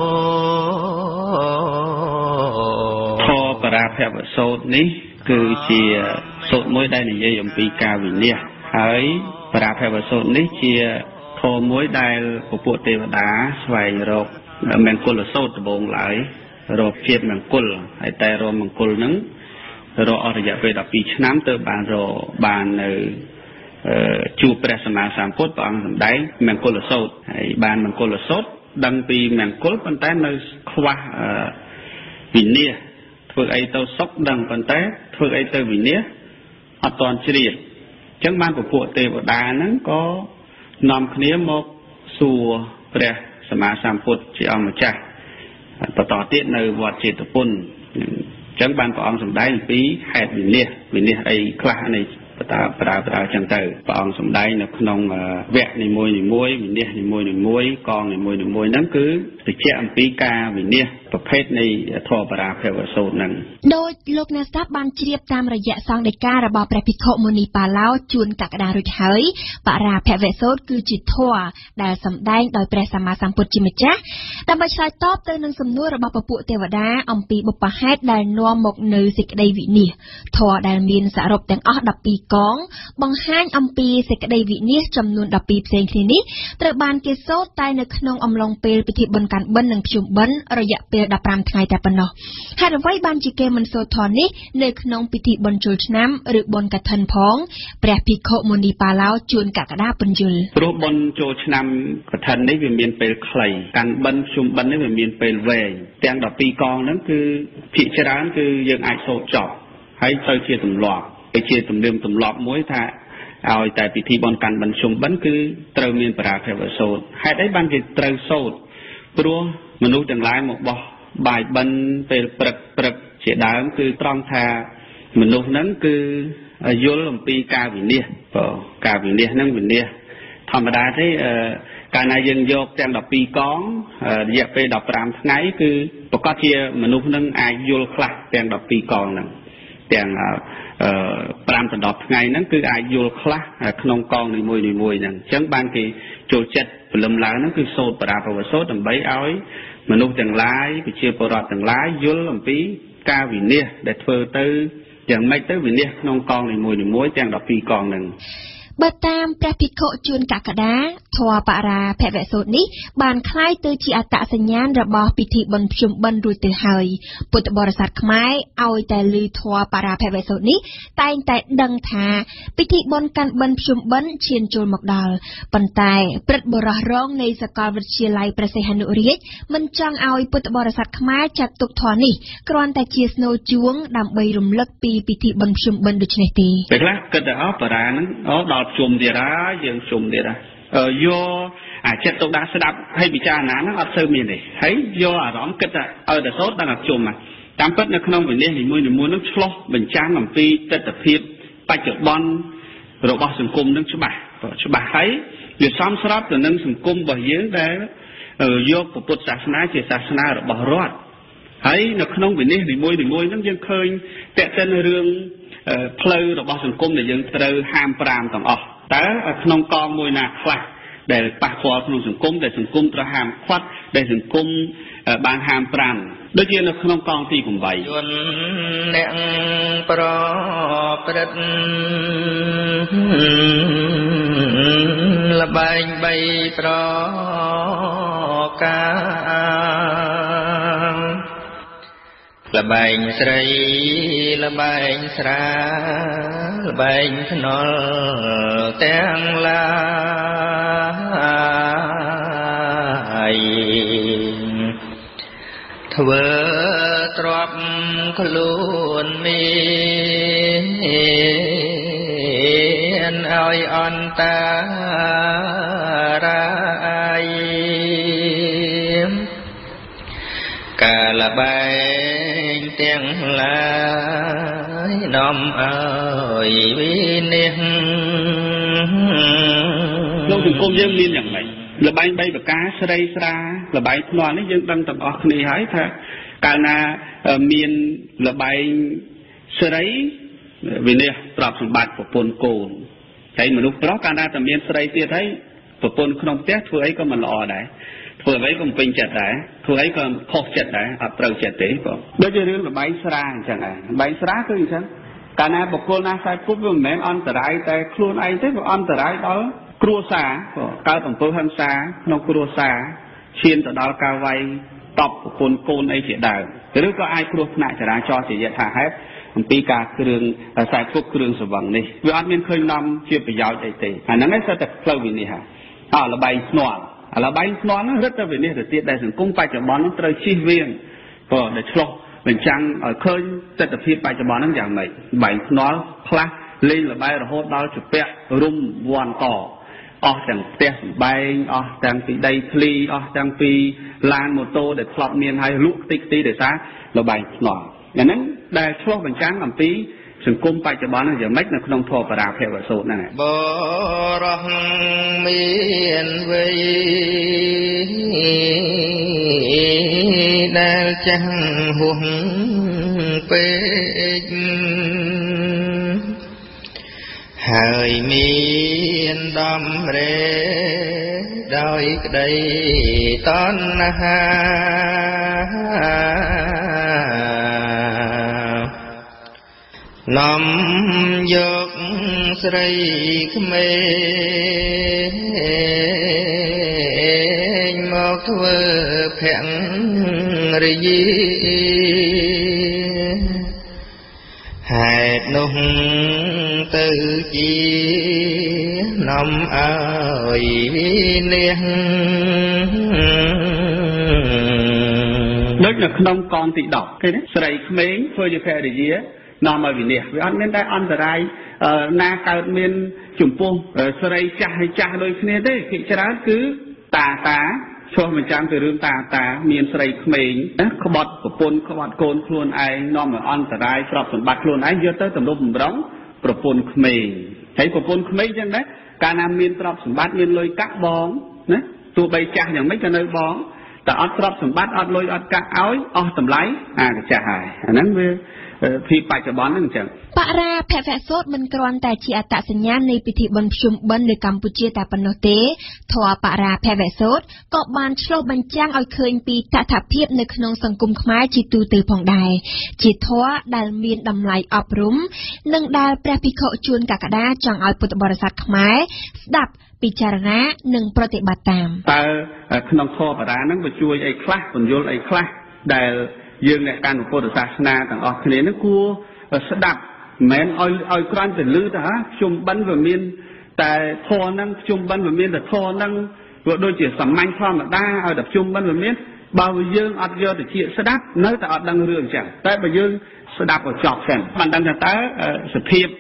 ធម៌បរាភវសូត្រនេះគឺជាសូត្រមួយដែលនិយាយអំពីការវិនិច្ឆ័យហើយបរាភវសូត្រនេះជាធម៌មួយដែលពពួកទេវតាស្វែងរកមង្គលសូត្រដំបូងឡើយរកជាតិមង្គលហើយតែរកមង្គលនឹងរកអស់រយៈពេលដប់ពីរឆ្នាំទើបបានរកបាននៅជួបព្រះសម្មាសម្ពុទ្ធព្រះអង្គសម្ដែងមង្គលសូត្រហើយបានមង្គលសូត្រដឹងពីមង្គលប៉ុន្តែនៅខ្វះវិនិច្ឆ័យធ្វើអីទៅសុខដឹងប៉ុន្តែធ្វើអីទៅវិនិច្ឆ័យអត់ទាន់ជ្រាបអញ្ចឹងបានពពួកទេវតាហ្នឹងក៏នាំគ្នាមកសួរព្រះសម្មាសម្ពុទ្ធជាអង្គម្ចាស់បន្តទៀតនៅវត្តចេតពុនអញ្ចឹងបានព្រះអង្គសម្ដែងពីហេតុវិនិច្ឆ័យវិនិច្ឆ័យអីខ្លះនៃបតាប្រើប្រើអញ្ចឹងទៅព្រះអង្គសម្ដែងនៅក្នុងវគ្គនីមួយនីមួយវិនិច្ឆ័យនីមួយនីមួយកងនីមួយនីមួយហ្នឹងគឺបញ្ជាក់អំពីការវិនិច្ឆ័យប្រភេទនៃធម៌បរាភវសូត្រហ្នឹងដោយលោកអ្នកស្ដាប់បានជ្រាបតាមរយៈសង្ឃដីការបស់ព្រះភិក្ខុមុនីប៉ាឡោជួនកក្កដារួចហើយបរាភវសូត្រគឺជាធម៌ដែលសម្ដែងដោយព្រះសម្មាសម្ពុទ្ធជាម្ចាស់ដើម្បីឆ្លើយតបទៅនឹងសំណួររបស់ពពួកទេវតាអំពីបុព្វហេតុដែលនាំមកនៅសេចក្តីវិនិច្ឆ័យធម៌ដែលមានសរុបទាំងអស់ដប់ពីរកងបង្ហាញអំពីសេចក្តីវិនិច្ឆ័យចំនួនដប់ពីរផ្សេងគ្នានេះត្រូវបានគេសូត្រតែនៅក្នុងអំឡុងពេលពិធីបុណ្យកាន់បិណ្ឌនិងភ្ជុំបិណ្ឌរយៈពេលដប់ប្រាំថ្ងៃតែប៉ុណ្ណោះហេតុអ្វីបានជាគេមិនសូត្រធម៌នេះនៅក្នុងពិធីបុណ្យចូលឆ្នាំឬបុណ្យកឋិនផងព្រះភិក្ខុមុនីប៉ាឡោជួនកក្កដាពន្យល់ព្រោះបុណ្យចូលឆ្នាំកឋិននេះវាមានពេលខ្លីកាន់បិណ្ឌភ្ជុំបិណ្ឌនេះវាមានពេលវែងទាំងដប់ពីរកងហ្នឹងគឺភាគច្រើនគឺយើងអាចសូត្រចប់ហើយទៅជាទម្លាប់ជាទំនៀមទម្លាប់មួយថាឲ្យតែពិធីបុណ្យកាន់បិណ្ឌជុំបិណ្ឌគឺត្រូវមានបរាភវសូត្រហេតុអីបានគេត្រូវសូត្រព្រោះមនុស្សទាំងឡាយមកបោះបាយបិណ្ឌពេលព្រឹកព្រឹកជាដើមគឺត្រង់ថាមនុស្សហ្នឹងគឺយល់អំពីការវិនិច្ឆ័យព្រោះការវិនិច្ឆ័យហ្នឹងវិនិច្ឆ័យធម្មតាទេកាលណាយើងយកទាំងដប់ពីរកងរយៈពេលដប់ប្រាំថ្ងៃគឺប្រកាសជាមនុស្សហ្នឹងអាចយល់ខ្លះទាំងដប់ពីរកងហ្នឹងទាំងប្រាំដល់ដប់ថ្ងៃហ្នឹងគឺអាចយល់ខ្លះក្នុងកងនីមួយនីមួយហ្នឹងអញ្ចឹងបានគេចូលចិត្តព្រលឹមឡើងហ្នឹងគឺសូត្របរាភវសូត្រដើម្បីឲ្យមនុស្សទាំងឡាយប្រជាពលរដ្ឋទាំងឡាយយល់អំពីការវិនិច្ឆ័យដែលធ្វើទៅយ៉ាងម៉េចទៅវិនិច្ឆ័យក្នុងកងនីមួយនីមួយទាំងដប់ពីរកងហ្នឹងបើតាមព្រះភិក្ខុជួនកក្កដាធម៌បរាភវសូត្រនេះបានคล้ายទៅជាអត្តសញ្ញាណរបស់ពិធីបុណ្យភ្ជុំបិណ្ឌរួចទៅហើយពុទ្ធបរិស័ទខ្មែរឲ្យតែឮធម៌បរាភវសូត្រនេះតែងតែដឹងថាពិធីបុណ្យកាន់បិណ្ឌភ្ជុំបិណ្ឌឈានចូលមកដល់ប៉ុន្តែព្រឹទ្ធបរិះរងនៃសាកលវិទ្យាល័យព្រះសីហនុរាជមិនចង់ឲ្យពុទ្ធបរិស័ទខ្មែរចាត់ទុកធម៌នេះគ្រាន់តែជាស្នូលជួងដើម្បីរំលឹកពីពិធីបុណ្យភ្ជុំបិណ្ឌដូច្នេះទេពេលខ្លះគិតថាអបរាហ្នឹងអូដល់ជុំទៀតហើយយើងជុំទៀតហើយយកអាចិត្តទុកដាក់ស្ដាប់ហើយពិចារណាហ្នឹងអត់សូវមានទេហើយយកអារម្មណ៍គិតថាឲ្យតែសូត្រដល់អាជុំហ្នឹងតាមពិតនៅក្នុងវិន័យនីមួយៗហ្នឹងឆ្លោះបញ្ចាំងអំពីទស្សនវិជ្ជាបច្ចុប្បន្នរបស់សង្គមនឹងច្បាស់ច្បាស់ហើយវាសមស្របទៅនឹងសង្គមរបស់យើងដែលយកពុទ្ធសាសនាជាសាសនារបស់រដ្ឋហើយនៅក្នុងវិន័យនីមួយៗហ្នឹងយើងឃើញតេតិនរឿងផ្លូវរបស់សង្គមដែលយើងត្រូវហាមប្រាមទាំងអស់តើក្នុងកងមួយណាខ្លះដែលប៉ះពាល់ក្នុងសង្គមដែលសង្គមត្រូវហាមឃាត់ដែលសង្គមបានហាមប្រាមដូចជានៅក្នុងកងទីeightយន្តអ្នកប្រព្រឹត្តលបែងបីប្រការលបែងស្រីលបែងស្រាលបែងថ្នល់ទាំងឡាយធ្វើទ្របខ្លួនមានឲ្យអន្តរាយកាលបែងទាំងឡាយនាំឲ្យវិនិច្ឆ័យលោកសង្គមយើងមានយ៉ាងម៉េចលបែងបីប្រការស្រីស្រាលបែងភ្នាល់នេះយើងដឹងទាំងអស់គ្នាហើយថាកាលណាមានលបែងស្រីវិនិច្ឆ័យទ្រព្យសម្បត្តិប្រពន្ធកូនហើយមនុស្សប្រុសកាលណាតែមានស្រីទៀតហើយប្រពន្ធក្នុងផ្ទះធ្វើអីក៏មិនល្អដែរធ្វើអ្វីក៏មិនពេញចិត្តដែរធ្វើអីក៏ខុសចិត្តដែរអត់ត្រូវចិត្តទេបងដូចជារឿងលបែងស្រាអញ្ចឹងដែរលបែងស្រាគឺអញ្ចឹងកាលណាបុគ្គលណាខ្សែគប់វាមិនមែនអន្តរាយតែខ្លួនឯងទេវាអន្តរាយដល់គ្រួសារកើតអំពើហិង្សាក្នុងគ្រួសារឈានទៅដល់ការវាយតប់ប្រពន្ធកូនអីជាដើមឬក៏អាចគ្រោះថ្នាក់ចរាចរណ៍ជាយថាហេតុអំពីការគ្រឿងខ្សែគប់គ្រឿងស្រវឹងនេះវាអត់មានឃើញនាំជាប្រយោជន៍អីទេអាហ្នឹងឯងសិតតែផ្លូវវិនិច្ឆ័យអលបែងភ្នាល់អាលបែងភ្នាល់ហ្នឹងរឹតតែវិនិច្ឆ័យទៅទៀតដែលសង្គមបច្ចុប្បន្នហ្នឹងត្រូវជិះវៀងព្រោះដែលឆ្លោះបញ្ចាំងឲ្យឃើញទស្សនវិជ្ជាបច្ចុប្បន្នហ្នឹងយ៉ាងម៉េចបែងភ្នាល់ខ្លះលេងលបែងរហូតដល់ជពាក់រុំវាន់កអស់ទាំងផ្ទះសម្បែងអស់ទាំងពីដីធ្លីអស់ទាំងពីឡានម៉ូតូដែលធ្លាប់មានហើយលក់ខ្ទេចខ្ទីដោយសារលបែងភ្នាល់អាហ្នឹងដែលឆ្លោះបញ្ចាំងអំពីសង្គមបច្ចុប្បន្នហ្នឹងយ៉ាងម៉េចនៅក្នុងធម៌បរាភវសូត្រហ្នឹងបរោះមានវ័យដែលចាស់ហួសពេកហើយមានដំរេដោយក្តីតណ្ហានាំយកស្រីក្មេងមកធ្វើភរិយាហេតុនោះទៅជានាំឲ្យវិនិច្ឆ័យដូចនៅក្នុងកងទីtenឃើញទេស្រីក្មេងធ្វើជាភរិយានាំឲ្យវិនិច្ឆ័យវាអត់មានតែអន្តរាយណាកើតមានចំពោះស្រីចាស់ហើយចាស់ដូចគ្នាទេភាគច្រើនគឺតាតាឆ្លោះបញ្ចាំងពីរឿងតាតាមានស្រីក្មេងណាក្បត់ប្រពន្ធក្បត់កូនខ្លួនឯងនាំឲ្យអន្តរាយទ្រព្យសម្បត្តិខ្លួនឯងយកទៅទំនុកបំរុងប្រពន្ធក្មេងហើយប្រពន្ធក្មេងចឹងដែរកាលណាមានទ្រព្យសម្បត្តិមានលុយកាក់បងណាទោះបីចាស់យ៉ាងម៉េចក៏នៅបងតែអត់ទ្រព្យសម្បត្តិអត់លុយអត់កាក់ឲ្យអស់តម្លៃអាក៏ចាស់ហើយអាហ្នឹងវាពីបច្ចុប្បន្នហ្នឹងអញ្ចឹងបរាភវសូត្រមិនគ្រាន់តែជាអត្តសញ្ញាណនៃពិធីបុណ្យភ្ជុំបិណ្ឌនៅកម្ពុជាតែប៉ុណ្ណោះទេធម៌បរាភវសូត្រក៏បានឆ្លុះបញ្ចាំងឲ្យឃើញពីតថភាពនៅក្នុងសង្គមខ្មែរជាទូទៅផងដែរជាធម៌ដែលមានតម្លៃអប់រំនិងដែលព្រះភិក្ខុជួនកក្កដាចង់ឲ្យពុទ្ធបរិស័ទខ្មែរស្ដាប់ពិចារណានិងប្រតិបត្តិតាមតើក្នុងធម៌បរាហ្នឹងវាជួយអីខ្លះពន្យល់អីខ្លះដែលយើងអ្នកកាន់ពុទ្ធសាសនាទាំងអស់គ្នានឹងគួរស្ដាប់មិនមែនឲ្យឲ្យគ្រាន់តែឮទៅហ่าជុំបិណ្ឌវាមានតែធម៌ហ្នឹងជុំបិណ្ឌវាមានតែធម៌ហ្នឹងវាដូចជាសាមញ្ញធម្មតាឲ្យតែជុំបិណ្ឌវាមានបើយើងអត់យកទៅជាស្ដាប់នៅតែអត់ដឹងរឿងអញ្ចឹងតែបើយើងស្ដាប់ឲ្យចប់សិនបានដឹងថាតើសភាព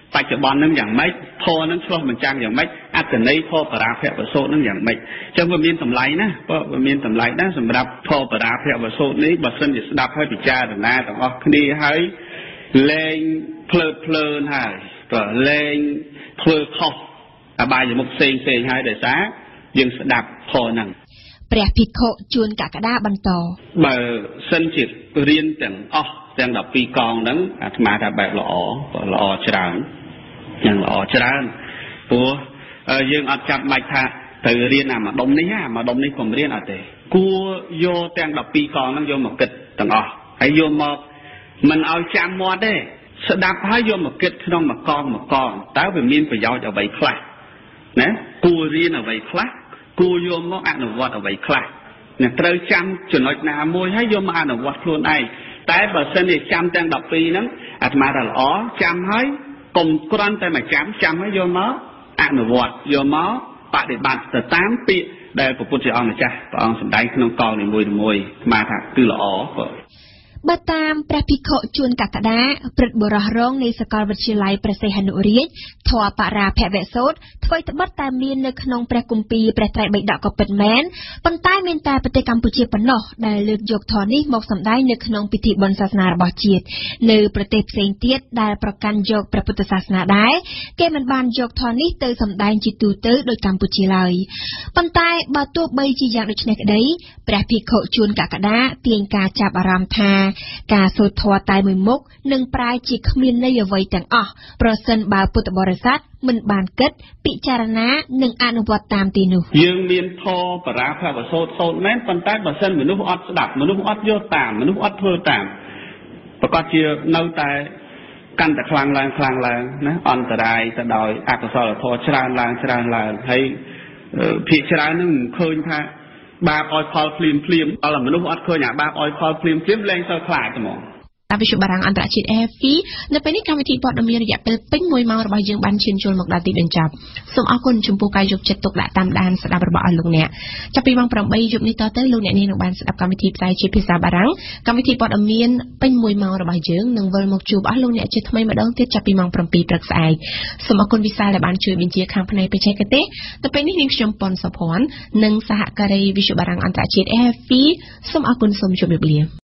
បច្ចុប្បន្ននឹងយ៉ាងម៉េចធម៌នឹងឆ្លោះបញ្ចាំងយ៉ាងម៉េចអត្តន័យធម៌បរាភវសូត្រនឹងយ៉ាងម៉េចអញ្ចឹងវាមានតម្លៃណាបើវាមានតម្លៃណាសម្រាប់ធម៌បរាភវសូត្រនេះបើសិនជាស្ដាប់ហើយពិចារណាទាំងអស់គ្នាហើយលែងភ្លើតភ្លើនហើយក៏លែងធ្វើខុសអបាយមុខផ្សេងផ្សេងហើយដោយសារយើងស្ដាប់ធម៌ហ្នឹងព្រះភិក្ខុជួនកក្កដាបន្តបើសិនជារៀនទាំងអស់ទាំងដប់ពីរកងហ្នឹងអាត្មាថាបែបល្អល្អច្រើនយ៉ាងល្អច្រើនព្រោះយើងអត់ចាប់បាច់ថាត្រូវរៀនអាម្ដុំនេះអាម្ដុំនេះកុំរៀនអត់ទេគួរយកទាំងដប់ពីរកងហ្នឹងយកមកគិតទាំងអស់ហើយយកមកមិនឲ្យចាំមាត់ទេស្ដាប់ហើយយកមកគិតក្នុងមួយកងមួយកងតើវាមានប្រយោជន៍អ្វីខ្លះណាគួររៀនអ្វីខ្លះគួរយកមកអនុវត្តអ្វីខ្លះអ្នកត្រូវចាំចំណុចណាមួយហើយយកមកអនុវត្តខ្លួនឯងតែបើសិនជាចាំទាំងដប់ពីរហ្នឹងអាត្មាថាល្អចាំហើយកុំគ្រាន់តែមកចាំចាំហើយយកមកអនុវត្តយកមកបដិបត្តិទៅតាមពាក្យដែលព្រះពុទ្ធអង្គម្ចាស់ព្រះអង្គសម្ដែងក្នុងកលនីមួយៗអាត្មាថាគឺល្អបើបើតាមព្រះភិក្ខុជួនកក្កដាព្រឹទ្ធបុរសរងនៃសាកលវិទ្យាល័យព្រះសីហនុរាជធម៌បរាភវសូត្រអ្វីត្បិតតែមាននៅក្នុងព្រះគម្ពីរព្រះត្រៃបិដកក៏ពិតមែនប៉ុន្តែមានតែប្រទេសកម្ពុជាប៉ុណ្ណោះដែលលើកយកធម៌នេះមកសម្ដែងនៅក្នុងពិធីបុណ្យសាសនារបស់ជាតិនៅប្រទេសផ្សេងទៀតដែលប្រកាន់យកព្រះពុទ្ធសាសនាដែរគេមិនបានយកធម៌នេះទៅសម្ដែងជាទូទៅដោយកម្ពុជាឡើយប៉ុន្តែបើទោះបីជាយ៉ាងដូចនេះក្តីព្រះភិក្ខុជួនកក្កដាទាញការចាប់អារម្មណ៍ថាការសូត្រធម៌តែមួយមុខនឹងប្រែជាគ្មានន័យអ្វីទាំងអស់ប្រសិនបើពុទ្ធបរិស័ទមិនបានគិតពិចារណានិងអនុវត្តតាមទីនោះយើងមានធម៌បរាភវសូត្រសូត្រមែនប៉ុន្តែបើសិនមនុស្សអត់ស្ដាប់មនុស្សអត់យកតាមមនុស្សអត់ធ្វើតាមប្រកាសជានៅតែកាន់តែខ្លាំងឡើងខ្លាំងឡើងណាអន្តរាយទៅដោយអកុសលធម៌ច្រើនឡើងច្រើនឡើងហើយភាគច្រើននឹងឃើញថាបាបឲ្យផលភ្លាមភ្លាមដល់មនុស្សអត់ឃើញអាបាបឲ្យផលភ្លាមភ្លាមលែងទៅខ្លាចហ្មងតាមវិទ្យុបារាំងអន្តរជាតិ A F P នៅពេលនេះកម្មវិធីព័ត៌មានរយៈពេលពេញមួយម៉ោងរបស់យើងបានឈានចូលមកដល់ទីបញ្ចប់សូមអរគុណចំពោះការយកចិត្តទុកដាក់តាមដានស្ដាប់របស់អស់លោកអ្នកចាប់ពីម៉ោង ប្រាំបី យប់នេះតទៅលោកអ្នកនាងនឹងបានស្ដាប់កម្មវិធីផ្សាយជាភាសាបារាំងកម្មវិធីព័ត៌មានពេញមួយម៉ោងរបស់យើងនឹងវិលមកជួបអស់លោកអ្នកជាថ្មីម្ដងទៀតចាប់ពីម៉ោង ប្រាំពីរ ព្រឹកស្អែកសូមអរគុណវិសាលដែលបានជួយបញ្ជាខាងផ្នែកបច្ចេកទេសនៅពេលនេះនាងខ្ញុំប៉ុនសុភ័ណ្ឌនិងសហការីវិទ្យុបារាំងអន្តរជាតិ A F P សូមអរគុណសូមជម្រាបលា